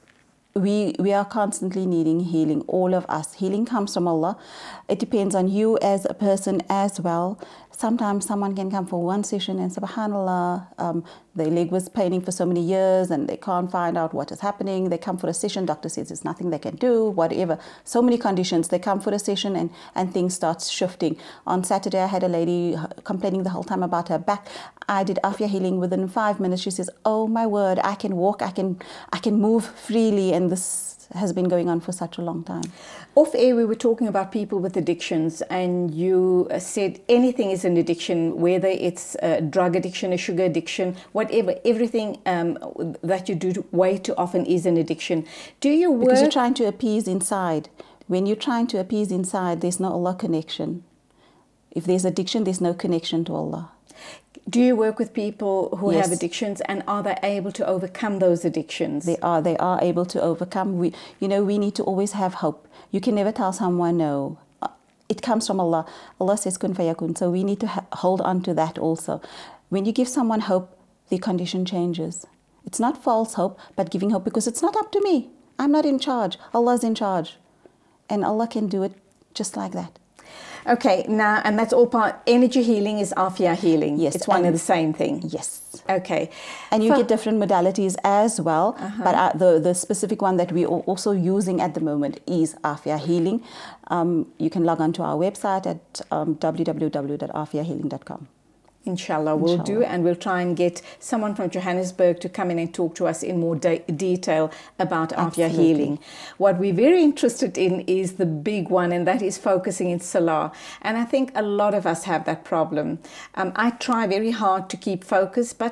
We, we are constantly needing healing, all of us. Healing comes from Allah. It depends on you as a person as well. Sometimes someone can come for one session and subhanallah, um, their leg was paining for so many years and they can't find out what is happening. They come for a session, doctor says there's nothing they can do, whatever. So many conditions. They come for a session and, and things start shifting. On Saturday, I had a lady complaining the whole time about her back. I did Afia healing within five minutes. She says, oh my word, I can walk, I can, I can move freely, and this has been going on for such a long time. Off air, we were talking about people with addictions, and you said anything is an addiction, whether it's a drug addiction, a sugar addiction, whatever, everything um, that you do way too often is an addiction. Do you work? Because you're trying to appease inside. When you're trying to appease inside, there's no Allah connection. If there's addiction, there's no connection to Allah. Do you work with people who yes. have addictions, and are they able to overcome those addictions? They are. They are able to overcome. We, you know, we need to always have hope. You can never tell someone no. It comes from Allah. Allah says kun fayakun. So we need to ha hold on to that also. When you give someone hope, the condition changes. It's not false hope, but giving hope, because it's not up to me. I'm not in charge. Allah's in charge. And Allah can do it just like that. Okay, now, and that's all part, energy healing is Afia healing. Yes. It's one and the same thing. Yes. Okay. And you For, get different modalities as well, uh-huh. but uh, the, the specific one that we are also using at the moment is Afia healing. Um, you can log on to our website at um, w w w dot afia healing dot com. Inshallah, we'll Inshallah. do, and we'll try and get someone from Johannesburg to come in and talk to us in more de detail about Afia healing. What we're very interested in is the big one, and that is focusing in Salah. And I think a lot of us have that problem. Um, I try very hard to keep focused, but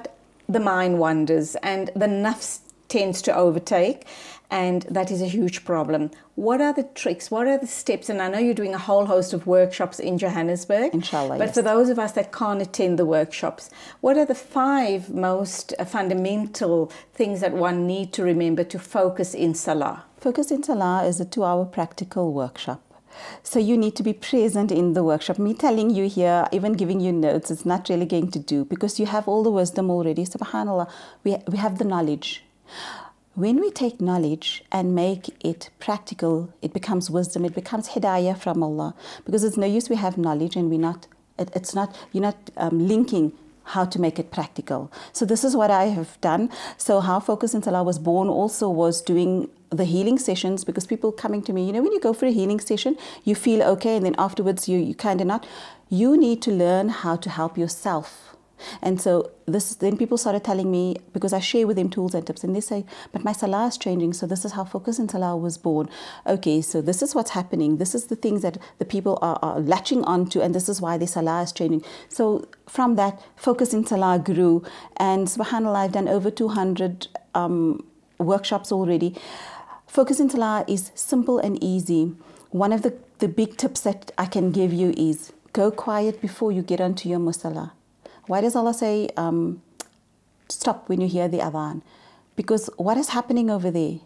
the mind wanders and the nafs tends to overtake, and that is a huge problem. What are the tricks? What are the steps? And I know you're doing a whole host of workshops in Johannesburg. Inshallah, But yes. for those of us that can't attend the workshops, what are the five most uh, fundamental things that one need to remember to focus in Salah? Focus in Salah is a two-hour practical workshop. So you need to be present in the workshop. Me telling you here, even giving you notes, it's not really going to do, because you have all the wisdom already. SubhanAllah, we, we have the knowledge. When we take knowledge and make it practical, it becomes wisdom, it becomes hidayah from Allah. Because it's no use we have knowledge and we're not, it, it's not, you're not um, linking how to make it practical. So this is what I have done. So how Focus in Salah was born also was doing the healing sessions, because people coming to me, you know, when you go for a healing session, you feel okay, and then afterwards you, you kind of not. You need to learn how to help yourself. And so this, then people started telling me, because I share with them tools and tips, and they say, but my Salah is changing, so this is how Focus in Salah was born. Okay, so this is what's happening. This is the things that the people are, are latching onto, and this is why their Salah is changing. So from that, Focus in Salah grew, and subhanAllah, I've done over two hundred um, workshops already. Focus in Salah is simple and easy. One of the, the big tips that I can give you is go quiet before you get onto your musalla. Why does Allah say, um, stop when you hear the adhan? Because what is happening over there?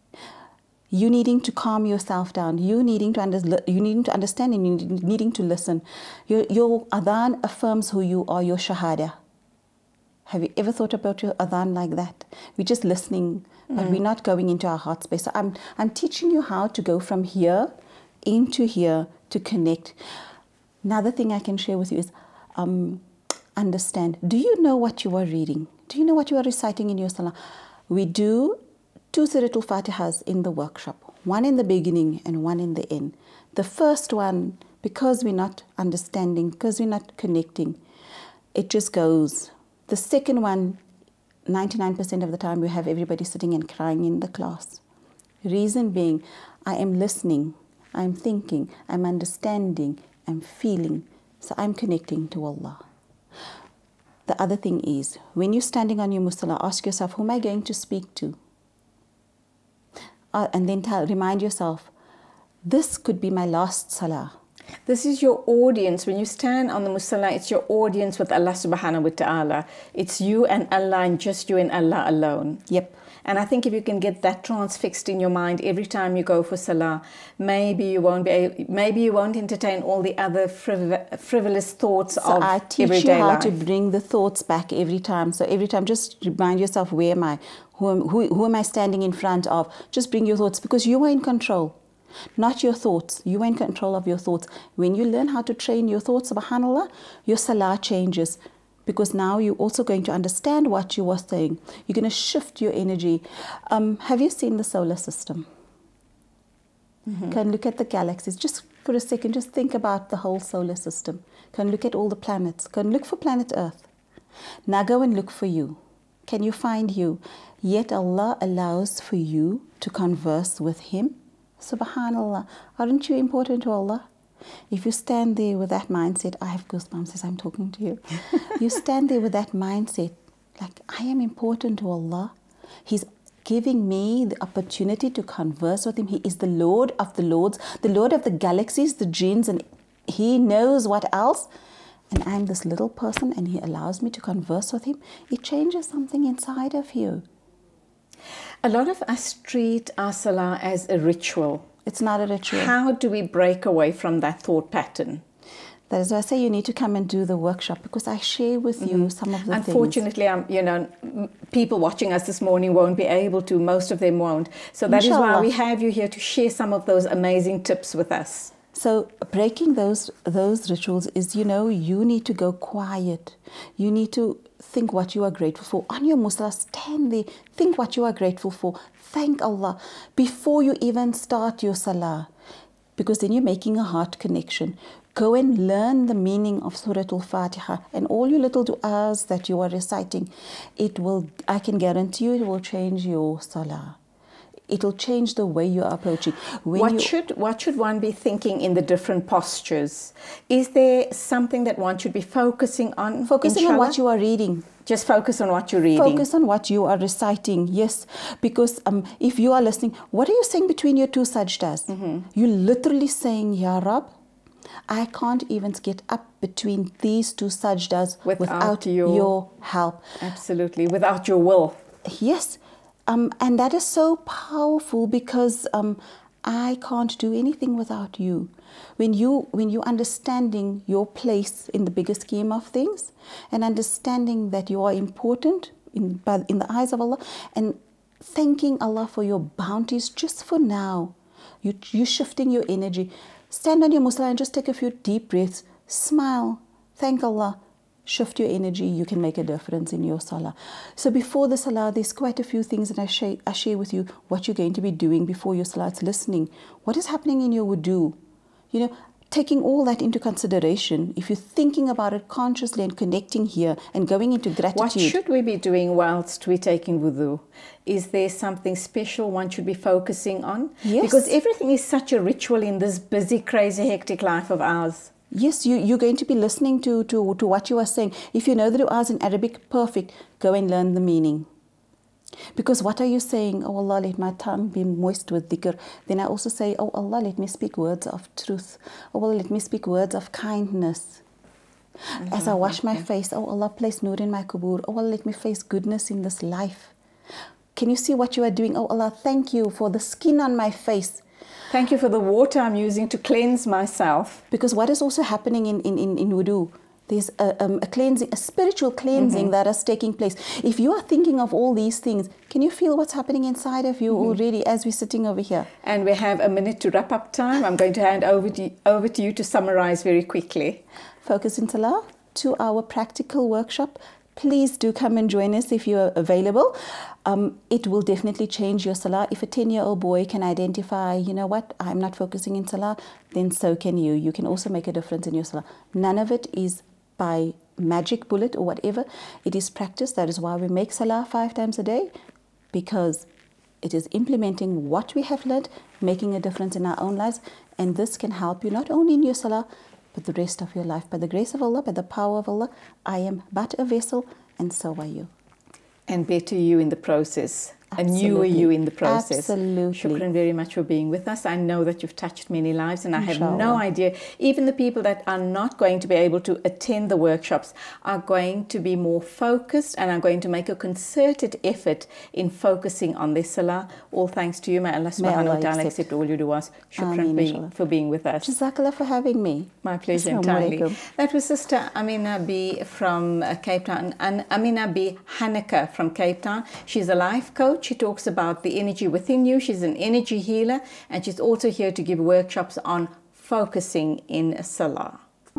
You needing to calm yourself down. You needing to, under, you needing to understand and you needing to listen. Your, your adhan affirms who you are, your shahada. Have you ever thought about your adhan like that? We're just listening, but mm. we're not going into our heart space. So I'm, I'm teaching you how to go from here into here to connect. Another thing I can share with you is, um, understand, do you know what you are reading? Do you know what you are reciting in your salah? We do two Surat al-Fatihas in the workshop, one in the beginning and one in the end. The first one, because we're not understanding, because we're not connecting, it just goes. The second one, ninety-nine percent of the time we have everybody sitting and crying in the class. Reason being, I am listening, I'm thinking, I'm understanding, I'm feeling, so I'm connecting to Allah. The other thing is, when you're standing on your musalla, ask yourself, who am I going to speak to? Uh, and then tell, remind yourself, this could be my last salah. This is your audience. When you stand on the musalla, it's your audience with Allah subhanahu wa ta'ala. It's you and Allah, and just you and Allah alone. Yep. And I think if you can get that transfixed in your mind every time you go for salah, maybe you won't be able, maybe you won't entertain all the other friv frivolous thoughts so of I teach everyday you how life. to bring the thoughts back every time. So every time, just remind yourself, where am I? Who am, who, who am I standing in front of? Just bring your thoughts, because you are in control. Not your thoughts. You are in control of your thoughts. When you learn how to train your thoughts, subhanAllah, your salah changes. Because now you're also going to understand what you were saying. You're going to shift your energy. Um, have you seen the solar system? Mm-hmm. Can look at the galaxies. Just for a second, just think about the whole solar system. Can look at all the planets. Can look for planet Earth. Now go and look for you. Can you find you? Yet Allah allows for you to converse with Him. Subhanallah. Aren't you important to Allah? If you stand there with that mindset, I have goosebumps as I'm talking to you. You stand there with that mindset, like, I am important to Allah. He's giving me the opportunity to converse with Him. He is the Lord of the Lords, the Lord of the galaxies, the jinns, and He knows what else. And I'm this little person, and He allows me to converse with Him. It changes something inside of you. A lot of us treat our salah as a ritual. It's not a ritual. How do we break away from that thought pattern? That is why I say you need to come and do the workshop, because I share with you mm-hmm. some of the Unfortunately, things. um, you know, people watching us this morning won't be able to. Most of them won't. So that Inshallah. is why we have you here to share some of those amazing tips with us. So breaking those those rituals is, you know, you need to go quiet. You need to think what you are grateful for. On your musalla, stand there. Think what you are grateful for. Thank Allah before you even start your salah, because then you're making a heart connection. Go and learn the meaning of Surah Al-Fatiha and all your little du'as that you are reciting. It will, I can guarantee you, it will change your salah. It'll change the way you're approaching. When what you, should what should one be thinking in the different postures? Is there something that one should be focusing on? Focusing on inshallah? what you are reading. Just focus on what you're reading. Focus on what you are reciting, yes. Because um, if you are listening, what are you saying between your two sajdas? Mm-hmm. You're literally saying, Ya Rab, I can't even get up between these two sajdas Without without your- your help. Absolutely, without your will. Yes, um, and that is so powerful because um, I can't do anything without you. When you when you understanding your place in the bigger scheme of things, and understanding that you are important in by, in the eyes of Allah, and thanking Allah for your bounties just for now, you you shifting your energy. Stand on your musalla and just take a few deep breaths. Smile, thank Allah. Shift your energy, you can make a difference in your salah. So before the salah, there's quite a few things that I share, I share with you what you're going to be doing before your salah. It's listening. What is happening in your wudu? You know, taking all that into consideration, if you're thinking about it consciously and connecting here and going into gratitude. What should we be doing whilst we're taking wudu? Is there something special one should be focusing on? Yes. Because everything is such a ritual in this busy, crazy, hectic life of ours. Yes, you, you're going to be listening to, to, to what you are saying. If you know the du'as in Arabic, perfect. Go and learn the meaning. Because what are you saying? Oh Allah, let my tongue be moist with dhikr. Then I also say, oh Allah, let me speak words of truth. Oh Allah, let me speak words of kindness. Mm-hmm. As I wash my face, oh Allah, place nur in my kubur. Oh Allah, let me face goodness in this life. Can you see what you are doing? Oh Allah, thank you for the skin on my face. Thank you for the water I'm using to cleanse myself. Because what is also happening in, in, in, in wudu, there's a, um, a cleansing, a spiritual cleansing mm-hmm. that is taking place. If you are thinking of all these things, can you feel what's happening inside of you mm-hmm. already as we're sitting over here? And we have a minute to wrap up time. I'm going to hand over to, over to you to summarize very quickly. Focus in Salah, two-hour practical workshop. Please do come and join us if you are available. Um, it will definitely change your salah. If a ten-year-old boy can identify, you know what, I'm not focusing in salah, then so can you. You can also make a difference in your salah. None of it is by magic bullet or whatever. It is practice. That is why we make salah five times a day, because it is implementing what we have learned, making a difference in our own lives. And this can help you not only in your salah, but the rest of your life. By the grace of Allah, by the power of Allah, I am but a vessel, and so are you. And better you in the process. Absolutely. A newer you in the process. Absolutely. Shukran very much for being with us. I know that you've touched many lives, and I have Inshallah. no idea, even the people that are not going to be able to attend the workshops are going to be more focused and are going to make a concerted effort in focusing on their salah. All thanks to you. May Allah subhanahu wa ta'ala accept all your du'as. Shukran Ameen, being, inshallah. for being with us. Jazakallah for having me. My pleasure Assalamu entirely. alaikum. That was Sister Amina B from uh, Cape Town, and Amina B Hanaka from Cape Town. She's a life coach. She talks about the energy within you. She's an energy healer, and she's also here to give workshops on focusing in salah.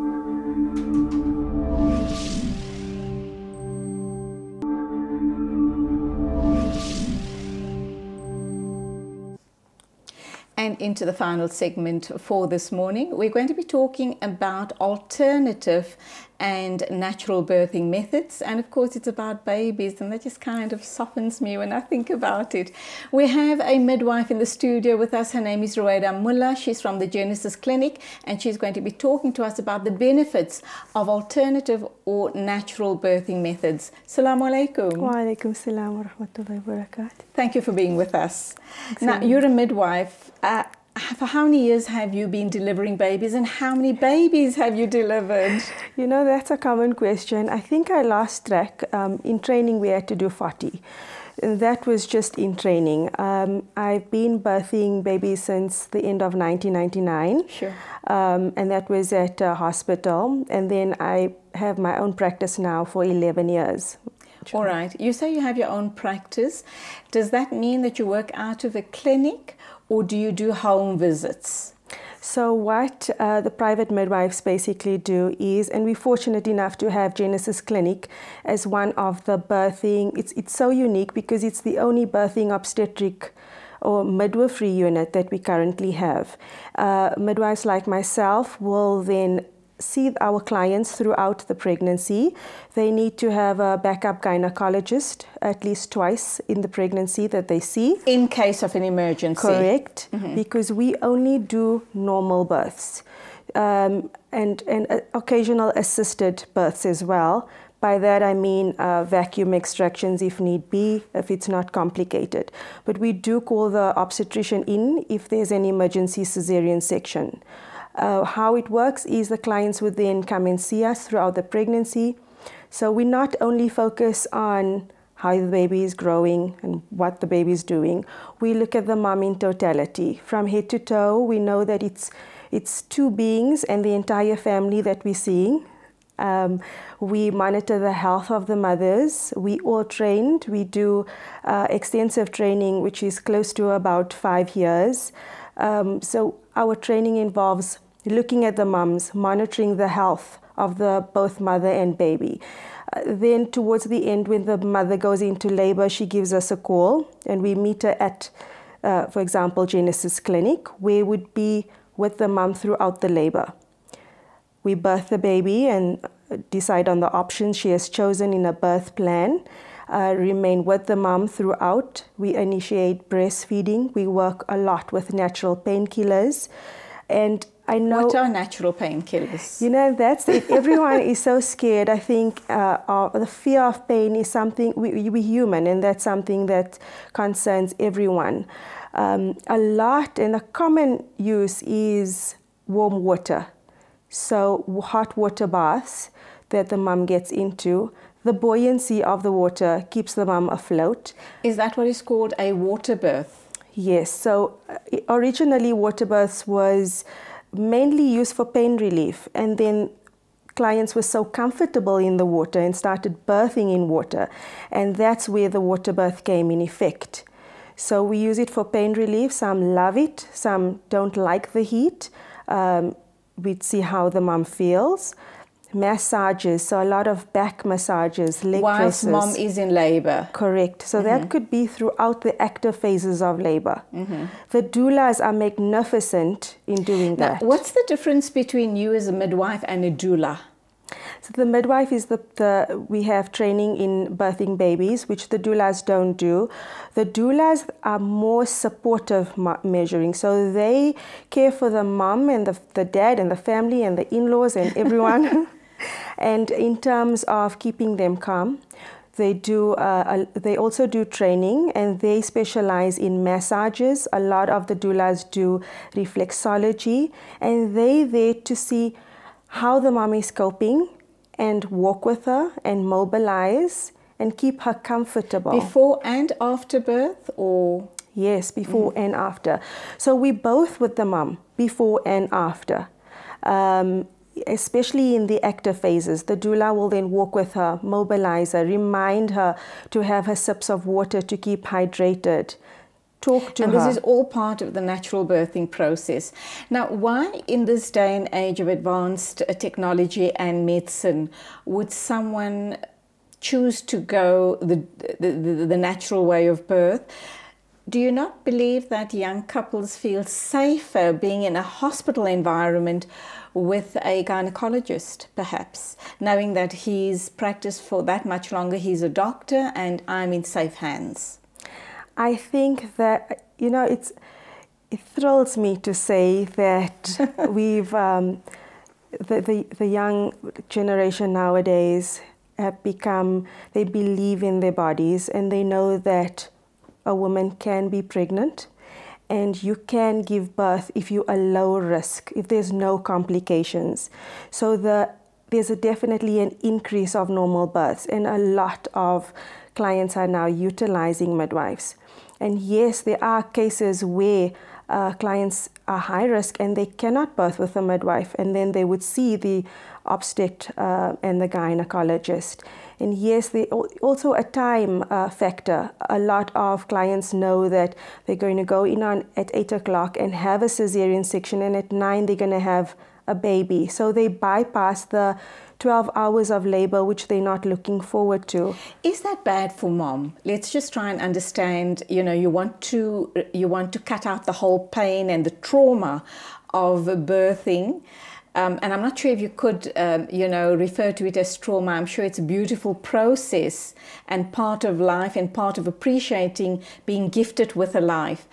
And into the final segment for this morning, we're going to be talking about alternative and natural birthing methods. And of course, it's about babies, and that just kind of softens me when I think about it. We have a midwife in the studio with us. Her name is Ruwaida Mullah. She's from the Genesis Clinic, and she's going to be talking to us about the benefits of alternative or natural birthing methods. Assalamu alaikum. Wa alaikum salam wa rahmatullahi wa barakatuh. Thank you for being with us. Excellent. Now, you're a midwife. Uh, for how many years have you been delivering babies, and how many babies have you delivered? You know, that's a common question. I think I lost track. Um, in training, we had to do forty. And that was just in training. Um, I've been birthing babies since the end of nineteen ninety-nine. Sure. Um, and that was at a hospital. And then I have my own practice now for eleven years. All right. You say you have your own practice. Does that mean that you work out of a clinic, or do you do home visits? So what uh, the private midwives basically do is, and we're fortunate enough to have Genesis Clinic as one of the birthing, it's, it's so unique because it's the only birthing obstetric or midwifery unit that we currently have. Uh, midwives like myself will then see our clients throughout the pregnancy. They need to have a backup gynecologist at least twice in the pregnancy that they see. In case of an emergency. Correct, mm-hmm. because we only do normal births um, and, and uh, occasional assisted births as well. By that I mean uh, vacuum extractions if need be, if it's not complicated. But we do call the obstetrician in if there's an emergency cesarean section. Uh, how it works is the clients would then come and see us throughout the pregnancy. So we not only focus on how the baby is growing and what the baby is doing, we look at the mom in totality. From head to toe, we know that it's, it's two beings and the entire family that we're seeing. Um, we monitor the health of the mothers. We all trained. We do uh, extensive training, which is close to about five years. Um, so our training involves looking at the mums, monitoring the health of the both mother and baby. Uh, then towards the end, when the mother goes into labor, she gives us a call and we meet her at, uh, for example, Genesis Clinic, where would be with the mum throughout the labor. We birth the baby and decide on the options she has chosen in a birth plan, uh, remain with the mom throughout. We initiate breastfeeding. We work a lot with natural painkillers. And I know... What are natural painkillers? You know, that's it. Everyone is so scared. I think uh, our, the fear of pain is something, we, we're human, and that's something that concerns everyone. Um, a lot, and a common use is warm water. So hot water baths that the mum gets into, the buoyancy of the water keeps the mum afloat. Is that what is called a water birth? Yes. So originally water births was mainly used for pain relief, and then clients were so comfortable in the water and started birthing in water, and that's where the water birth came in effect. So we use it for pain relief. Some love it, some don't like the heat. Um, We'd see how the mom feels. Massages, so a lot of back massages, leg Whilst presses. mom is in labor. Correct. So mm-hmm. that could be throughout the active phases of labor. Mm-hmm. The doulas are magnificent in doing now, that. What's the difference between you as a midwife and a doula? So the midwife is the, the, we have training in birthing babies, which the doulas don't do. The doulas are more supportive measuring. So they care for the mom and the, the dad and the family and the in-laws and everyone. And in terms of keeping them calm, they do. Uh, they also do training, and they specialize in massages. A lot of the doulas do reflexology, and they there to see how the mom is coping and walk with her and mobilize and keep her comfortable. Before and after birth, or? Yes, before mm. and after. So we both with the mom, before and after. Um, especially in the active phases, the doula will then walk with her, mobilize her, remind her to have her sips of water to keep hydrated. Talk to and her. This is all part of the natural birthing process. Now, why in this day and age of advanced technology and medicine would someone choose to go the, the, the, the natural way of birth? Do you not believe that young couples feel safer being in a hospital environment with a gynecologist, perhaps, knowing that he's practiced for that much longer, he's a doctor, and I'm in safe hands? I think that, you know, it's, it thrills me to say that we've, um, the, the, the young generation nowadays have become, they believe in their bodies, and they know that a woman can be pregnant and you can give birth if you are low risk, if there's no complications. So the, there's a definitely an increase of normal births, and a lot of clients are now utilizing midwives. And yes, there are cases where uh, clients are high risk and they cannot birth with a midwife, and then they would see the obstet uh, and the gynecologist. And yes, they also a time uh, factor. A lot of clients know that they're going to go in on at eight o'clock and have a cesarean section, and at nine they're going to have a baby. So they bypass the twelve hours of labor, which they're not looking forward to. Is that bad for mom? Let's just try and understand, you know, you want to, you want to cut out the whole pain and the trauma of birthing. Um, and I'm not sure if you could, um, you know, refer to it as trauma. I'm sure it's a beautiful process and part of life and part of appreciating being gifted with a life.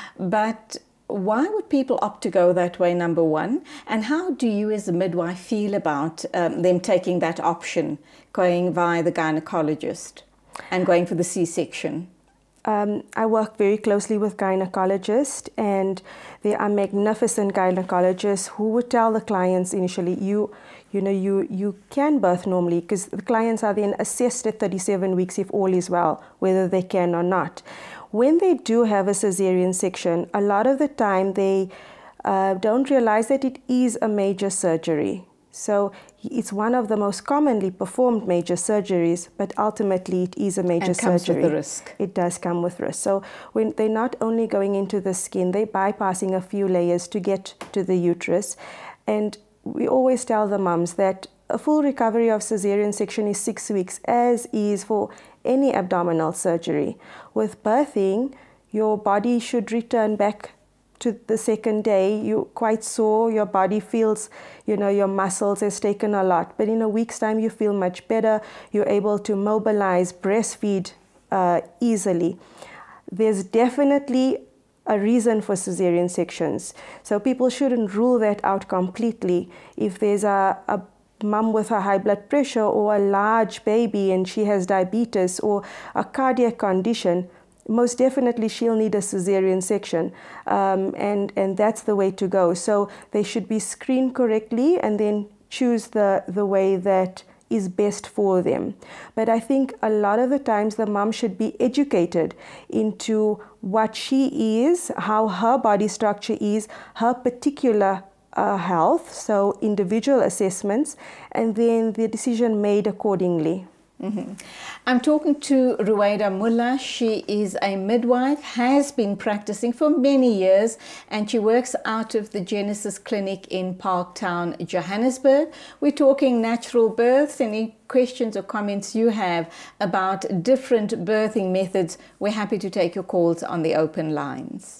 But why would people opt to go that way, number one? And how do you as a midwife feel about um, them taking that option, going via the gynecologist and going for the C-section? Um, I work very closely with gynecologists, and they are magnificent gynecologists who would tell the clients initially, you you know, you, you can birth normally, because the clients are then assessed at thirty-seven weeks if all is well, whether they can or not. When they do have a cesarean section, a lot of the time they uh, don't realize that it is a major surgery. So it's one of the most commonly performed major surgeries, but ultimately it is a major and comes surgery. With the risk. It does come with risk. So when they're not only going into the skin, they're bypassing a few layers to get to the uterus. And we always tell the mums that a full recovery of cesarean section is six weeks, as is for any abdominal surgery. With birthing, your body should return back to the second day. You're quite sore, your body feels, you know, your muscles has taken a lot. But in a week's time, you feel much better. You're able to mobilize, breastfeed uh, easily. There's definitely a reason for cesarean sections. So people shouldn't rule that out completely. If there's a, a mum with a high blood pressure or a large baby and she has diabetes or a cardiac condition, most definitely she'll need a cesarean section, um, and, and that's the way to go. So they should be screened correctly and then choose the, the way that is best for them. But I think a lot of the times the mum should be educated into what she is, how her body structure is, her particular uh, health, so individual assessments, and then the decision made accordingly. Mm-hmm. I'm talking to Ruwaida Mullah. She is a midwife, has been practicing for many years, and she works out of the Genesis Clinic in Parktown, Johannesburg. We're talking natural births. Any questions or comments you have about different birthing methods, we're happy to take your calls on the open lines.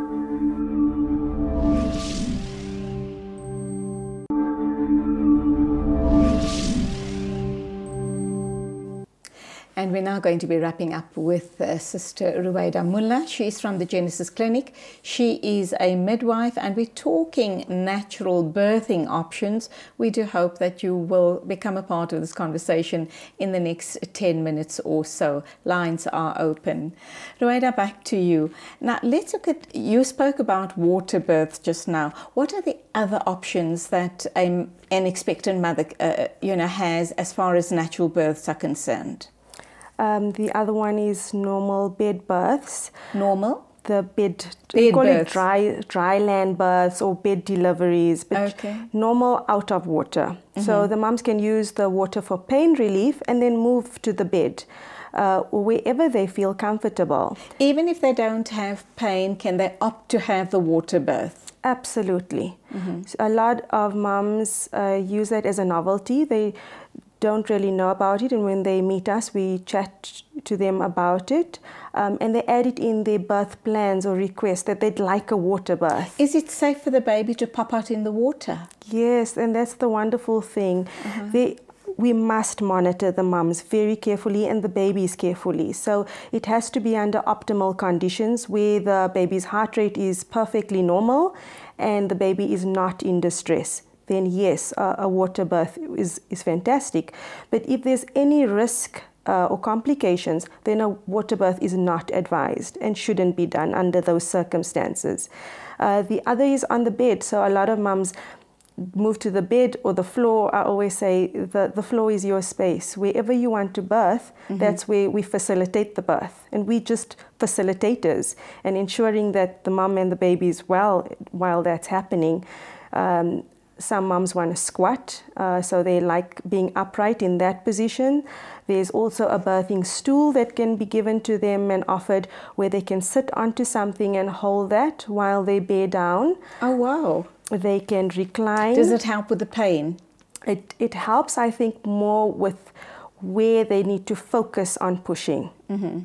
And we're now going to be wrapping up with uh, Sister Ruwaida Mullah. She's from the Genesis Clinic. She is a midwife, and we're talking natural birthing options. We do hope that you will become a part of this conversation in the next ten minutes or so. Lines are open. Ruwaida, back to you. Now, let's look at, you spoke about water births just now. What are the other options that um, an expectant mother uh, you know, has as far as natural births are concerned? Um, the other one is normal bed births. Normal? The bed, Bed we call births. it dry, dry land births or bed deliveries, but Okay. normal out of water. Mm-hmm. So the mums can use the water for pain relief and then move to the bed uh, or wherever they feel comfortable. Even if they don't have pain, can they opt to have the water birth? Absolutely. Mm-hmm. So a lot of mums uh, use that as a novelty. They don't really know about it, and when they meet us, we chat to them about it, um, and they add it in their birth plans or request that they'd like a water birth. Is it safe for the baby to pop out in the water? Yes, and that's the wonderful thing. Uh-huh. They, we must monitor the mums very carefully and the babies carefully. So it has to be under optimal conditions where the baby's heart rate is perfectly normal and the baby is not in distress. Then yes, uh, a water birth is, is fantastic. But if there's any risk uh, or complications, then a water birth is not advised and shouldn't be done under those circumstances. Uh, the other is on the bed. So a lot of mums move to the bed or the floor. I always say the, the floor is your space. Wherever you want to birth, mm-hmm. that's where we facilitate the birth. And we just facilitators and ensuring that the mum and the baby is well while that's happening. Um, Some mums want to squat, uh, so they like being upright in that position. There's also a birthing stool that can be given to them and offered where they can sit onto something and hold that while they bear down. Oh, wow. They can recline. Does it help with the pain? It, it helps, I think, more with where they need to focus on pushing. Mm-hmm.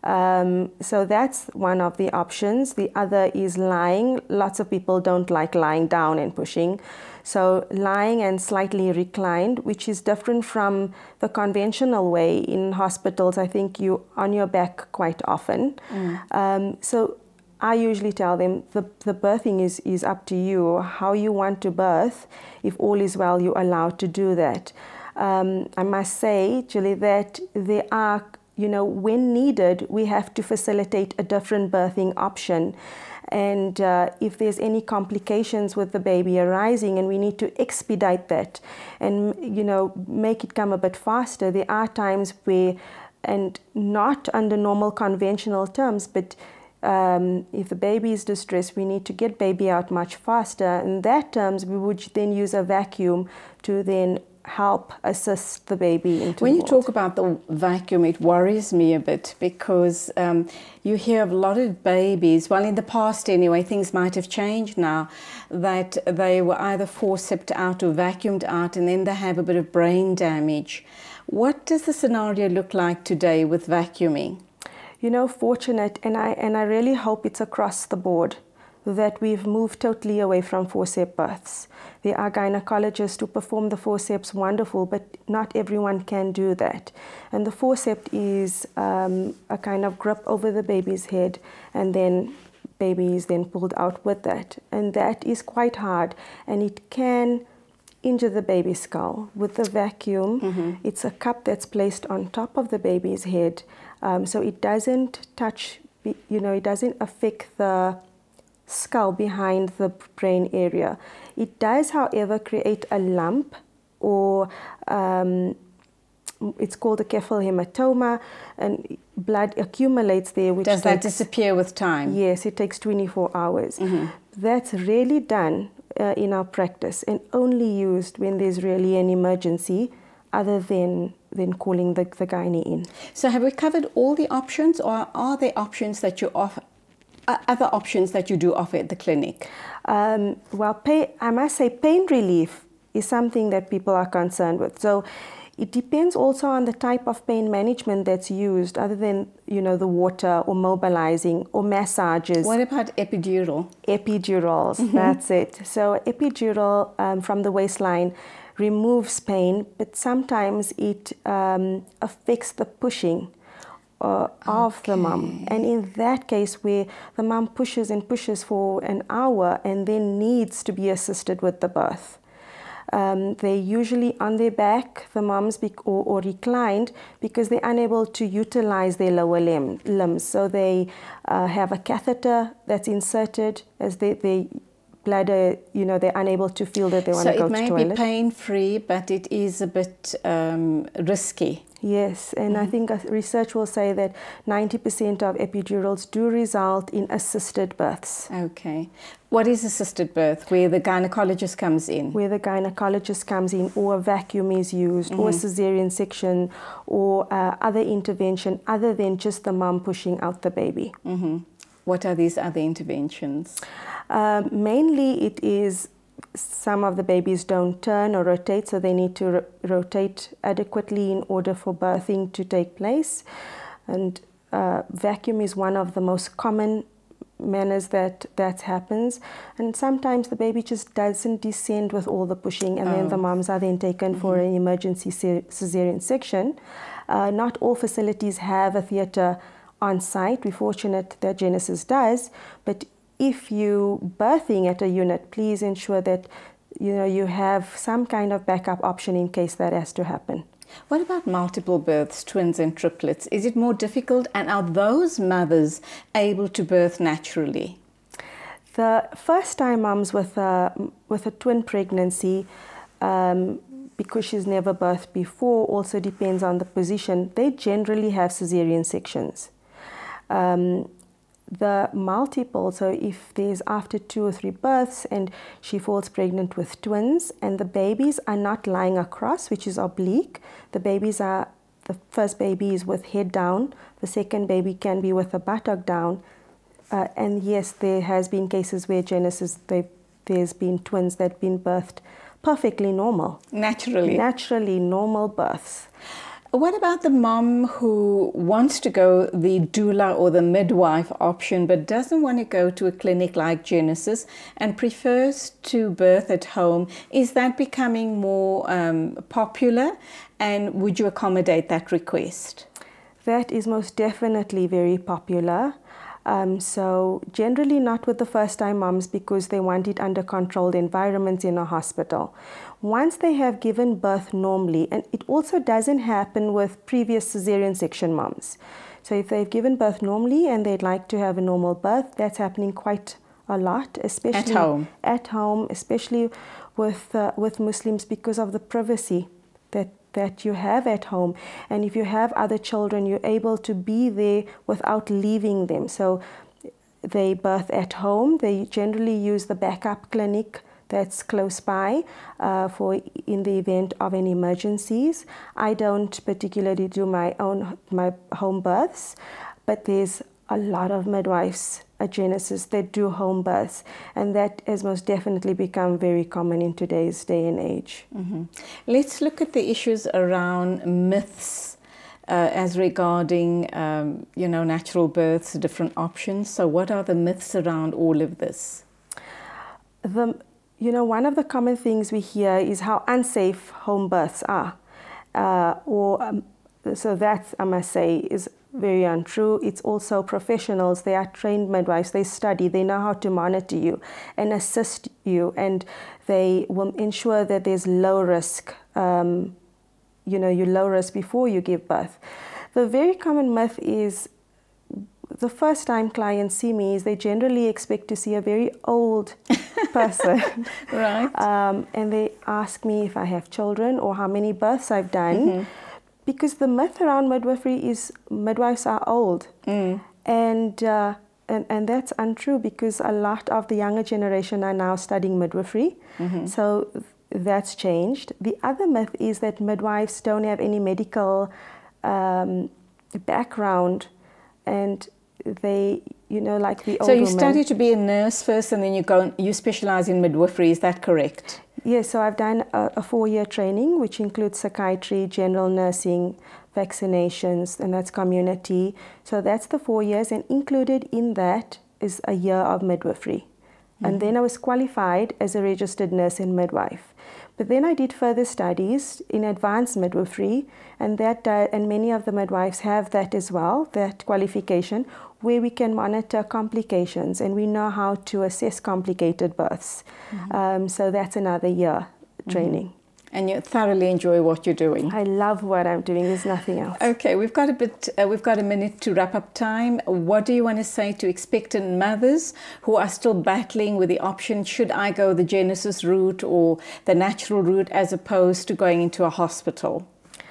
Um, so that's one of the options. The other is lying. Lots of people don't like lying down and pushing. So lying and slightly reclined, which is different from the conventional way. In hospitals, I think you're on your back quite often. Mm. Um, so I usually tell them the, the birthing is, is up to you, how you want to birth. If all is well, you're allowed to do that. Um, I must say, Julie, that there are, you know, when needed, we have to facilitate a different birthing option. And uh, if there's any complications with the baby arising and we need to expedite that and, you know, make it come a bit faster, there are times where, and not under normal conventional terms, but um, if the baby is distressed, we need to get baby out much faster. In that terms, we would then use a vacuum to then help assist the baby into When the you world. talk about the vacuum, it worries me a bit because um, you hear of a lot of babies, well, in the past anyway, things might have changed now, that they were either forceps out or vacuumed out and then they have a bit of brain damage. What does the scenario look like today with vacuuming? You know, fortunate, and I, and I really hope it's across the board, that we've moved totally away from forceps births. There are gynecologists who perform the forceps wonderful, but not everyone can do that. And the forceps is um, a kind of grip over the baby's head, and then baby is then pulled out with that. And that is quite hard, and it can injure the baby's skull. With the vacuum, mm-hmm. it's a cup that's placed on top of the baby's head, um, so it doesn't touch, you know, it doesn't affect the skull behind the brain area. It does, however, create a lump, or um, it's called a cephalhematoma, and blood accumulates there. Which does that takes, disappear with time? Yes, it takes twenty-four hours. Mm-hmm. That's rarely done uh, in our practice, and only used when there's really an emergency, other than than calling the, the gynae in. So have we covered all the options, or are there options that you offer? Other options that you do offer at the clinic? Um, well, pay, I must say pain relief is something that people are concerned with. So it depends also on the type of pain management that's used, other than, you know, the water or mobilizing or massages. What about epidural? Epidurals, mm-hmm. That's it. So epidural um, from the waistline removes pain, but sometimes it um, affects the pushing Uh, of okay. the mum, and in that case where the mum pushes and pushes for an hour and then needs to be assisted with the birth, um, they're usually on their back, the mums, or, or reclined, because they're unable to utilize their lower limb, limbs. So they uh, have a catheter that's inserted as they, they bladder, you know, they're unable to feel that they want so to go to the toilet. So it may be pain-free, but it is a bit um, risky. Yes, and mm-hmm. I think research will say that ninety percent of epidurals do result in assisted births. Okay. What is assisted birth? Where the gynecologist comes in? Where the gynecologist comes in, or a vacuum is used, mm-hmm. or a cesarean section, or uh, other intervention other than just the mum pushing out the baby. Mm-hmm. What are these other interventions? Um, mainly it is some of the babies don't turn or rotate, so they need to ro- rotate adequately in order for birthing to take place. And uh, vacuum is one of the most common manners that that happens. And sometimes the baby just doesn't descend with all the pushing, and oh. then the moms are then taken mm-hmm. for an emergency cesarean section. Uh, not all facilities have a theatre on site. We're fortunate that Genesis does, but if you birthing at a unit, please ensure that you know you have some kind of backup option in case that has to happen. What about multiple births, twins and triplets? Is it more difficult, and are those mothers able to birth naturally? The first-time mums with a with a twin pregnancy, um, because she's never birthed before, also depends on the position. They generally have cesarean sections. Um, The multiple, so if there's after two or three births and she falls pregnant with twins and the babies are not lying across, which is oblique, the babies are, the first baby is with head down, the second baby can be with the buttock down. Uh, and yes, there has been cases where Genesis, there's been twins that have been birthed perfectly normal. Naturally. Naturally normal births. What about the mom who wants to go the doula or the midwife option but doesn't want to go to a clinic like Genesis and prefers to birth at home? Is that becoming more um, popular, and would you accommodate that request? That is most definitely very popular. Um, so generally not with the first-time moms, because they want it under controlled environments in a hospital. Once they have given birth normally, and it also doesn't happen with previous cesarean section moms. So if they've given birth normally and they'd like to have a normal birth, that's happening quite a lot, especially at home, at home especially with, uh, with Muslims, because of the privacy that that you have at home. And if you have other children, you're able to be there without leaving them. So they birth at home. They generally use the backup clinic that's close by uh, for in the event of any emergencies. I don't particularly do my own my home births, but there's a lot of midwives at Genesis that do home births, and that has most definitely become very common in today's day and age. Mm-hmm. Let's look at the issues around myths uh, as regarding, um, you know, natural births, different options. So what are the myths around all of this? The, you know, one of the common things we hear is how unsafe home births are. Uh, or um, so that, I must say, is very untrue. It's also professionals. They are trained midwives. They study. They know how to monitor you and assist you, and they will ensure that there's low risk. Um, you know, you're low risk before you give birth. The very common myth is the first time clients see me is they generally expect to see a very old person. Right. Um, and they ask me if I have children or how many births I've done. Mm-hmm. Because the myth around midwifery is midwives are old. Mm. And, uh, and and that's untrue, because a lot of the younger generation are now studying midwifery. Mm-hmm. So that's changed. The other myth is that midwives don't have any medical um, background, and they, you know, like the old So you women. study to be a nurse first, and then you go and you specialize in midwifery. Is that correct? Yes, so I've done a, a four-year training, which includes psychiatry, general nursing, vaccinations, and that's community. So that's the four years, and included in that is a year of midwifery. Mm-hmm. And then I was qualified as a registered nurse and midwife. But then I did further studies in advanced midwifery, and that uh, and many of the midwives have that as well, that qualification, where we can monitor complications and we know how to assess complicated births. Mm-hmm. Um, so that's another year training. Mm-hmm. And you thoroughly enjoy what you're doing. I love what I'm doing. There's nothing else. Okay, we've got a bit. Uh, we've got a minute to wrap up time. What do you want to say to expectant mothers who are still battling with the option: should I go the Genesis route or the natural route, as opposed to going into a hospital?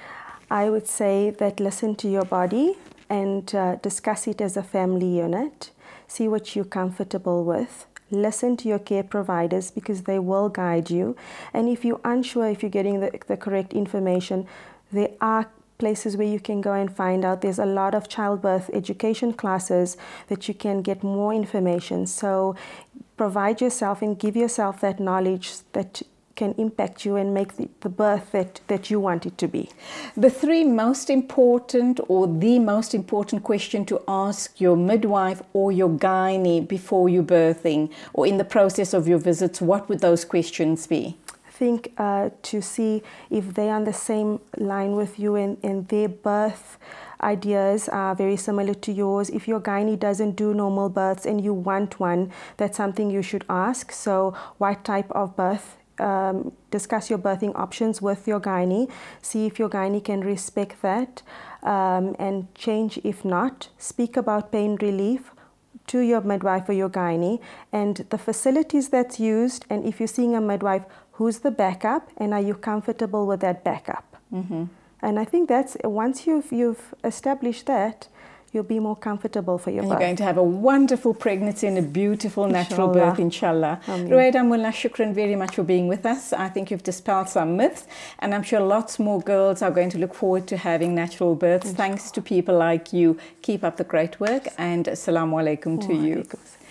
I would say that listen to your body and uh, discuss it as a family unit. See what you're comfortable with. Listen to your care providers, because they will guide you. And if you're unsure if you're getting the, the correct information, there are places where you can go and find out. There's a lot of childbirth education classes that you can get more information. So provide yourself and give yourself that knowledge that can impact you and make the, the birth that, that you want it to be. The three most important, or the most important question to ask your midwife or your gynae before you're birthing or in the process of your visits, what would those questions be? I think uh, to see if they're on the same line with you and, and their birth ideas are very similar to yours. If your gynae doesn't do normal births and you want one, that's something you should ask. So what type of birth? Um, discuss your birthing options with your gynae. See if your gynae can respect that, um, and change if not. Speak about pain relief to your midwife or your gynae and the facilities that's used, and if you're seeing a midwife, who's the backup and are you comfortable with that backup? Mm-hmm. And I think that's, once you've, you've established that, you'll be more comfortable for your and birth. You're going to have a wonderful pregnancy and a beautiful natural Inshallah. birth, inshallah. Ameen. Ruwaida Mullah, shukran very much for being with us. I think you've dispelled some myths, and I'm sure lots more girls are going to look forward to having natural births. Inshallah. Thanks to people like you. Keep up the great work, and assalamu alaikum to you.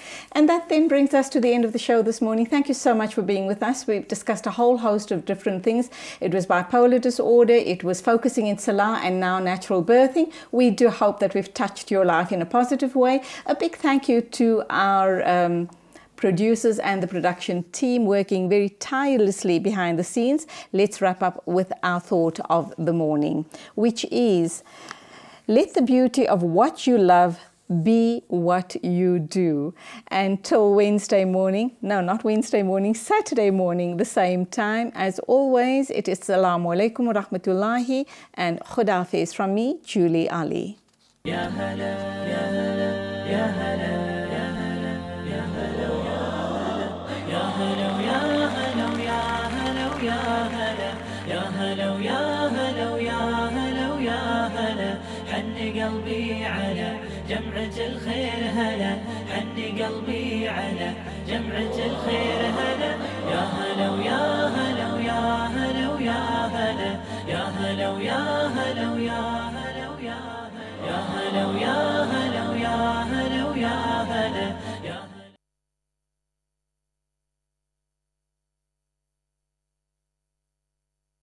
And that then brings us to the end of the show this morning. Thank you so much for being with us. We've discussed a whole host of different things. It was bipolar disorder, it was focusing in Salah, and now natural birthing. We do hope that we've touched your life in a positive way. A big thank you to our um, producers and the production team working very tirelessly behind the scenes. Let's wrap up with our thought of the morning, which is, let the beauty of what you love be what you do. Until Wednesday morning, no, not Wednesday morning, Saturday morning, the same time. As always, it is Assalamu alaikum wa rahmatullahi and Khudafiz from me, Julie Ali. Ya hala, ya hala, ya hala, ya hala, ya hala, ya hala, ya hala, ya hala, ya hala, ya hala, ya hala, ya hala, ya hala, حن قلبي على جمعة الخير هلا، حن قلبي على جمعة الخير هلا، يا هلا ويا هلا ويا هلا ويا هلا، يا هلا ويا هلا ويا هلا ويا هلا، يا هلا ويا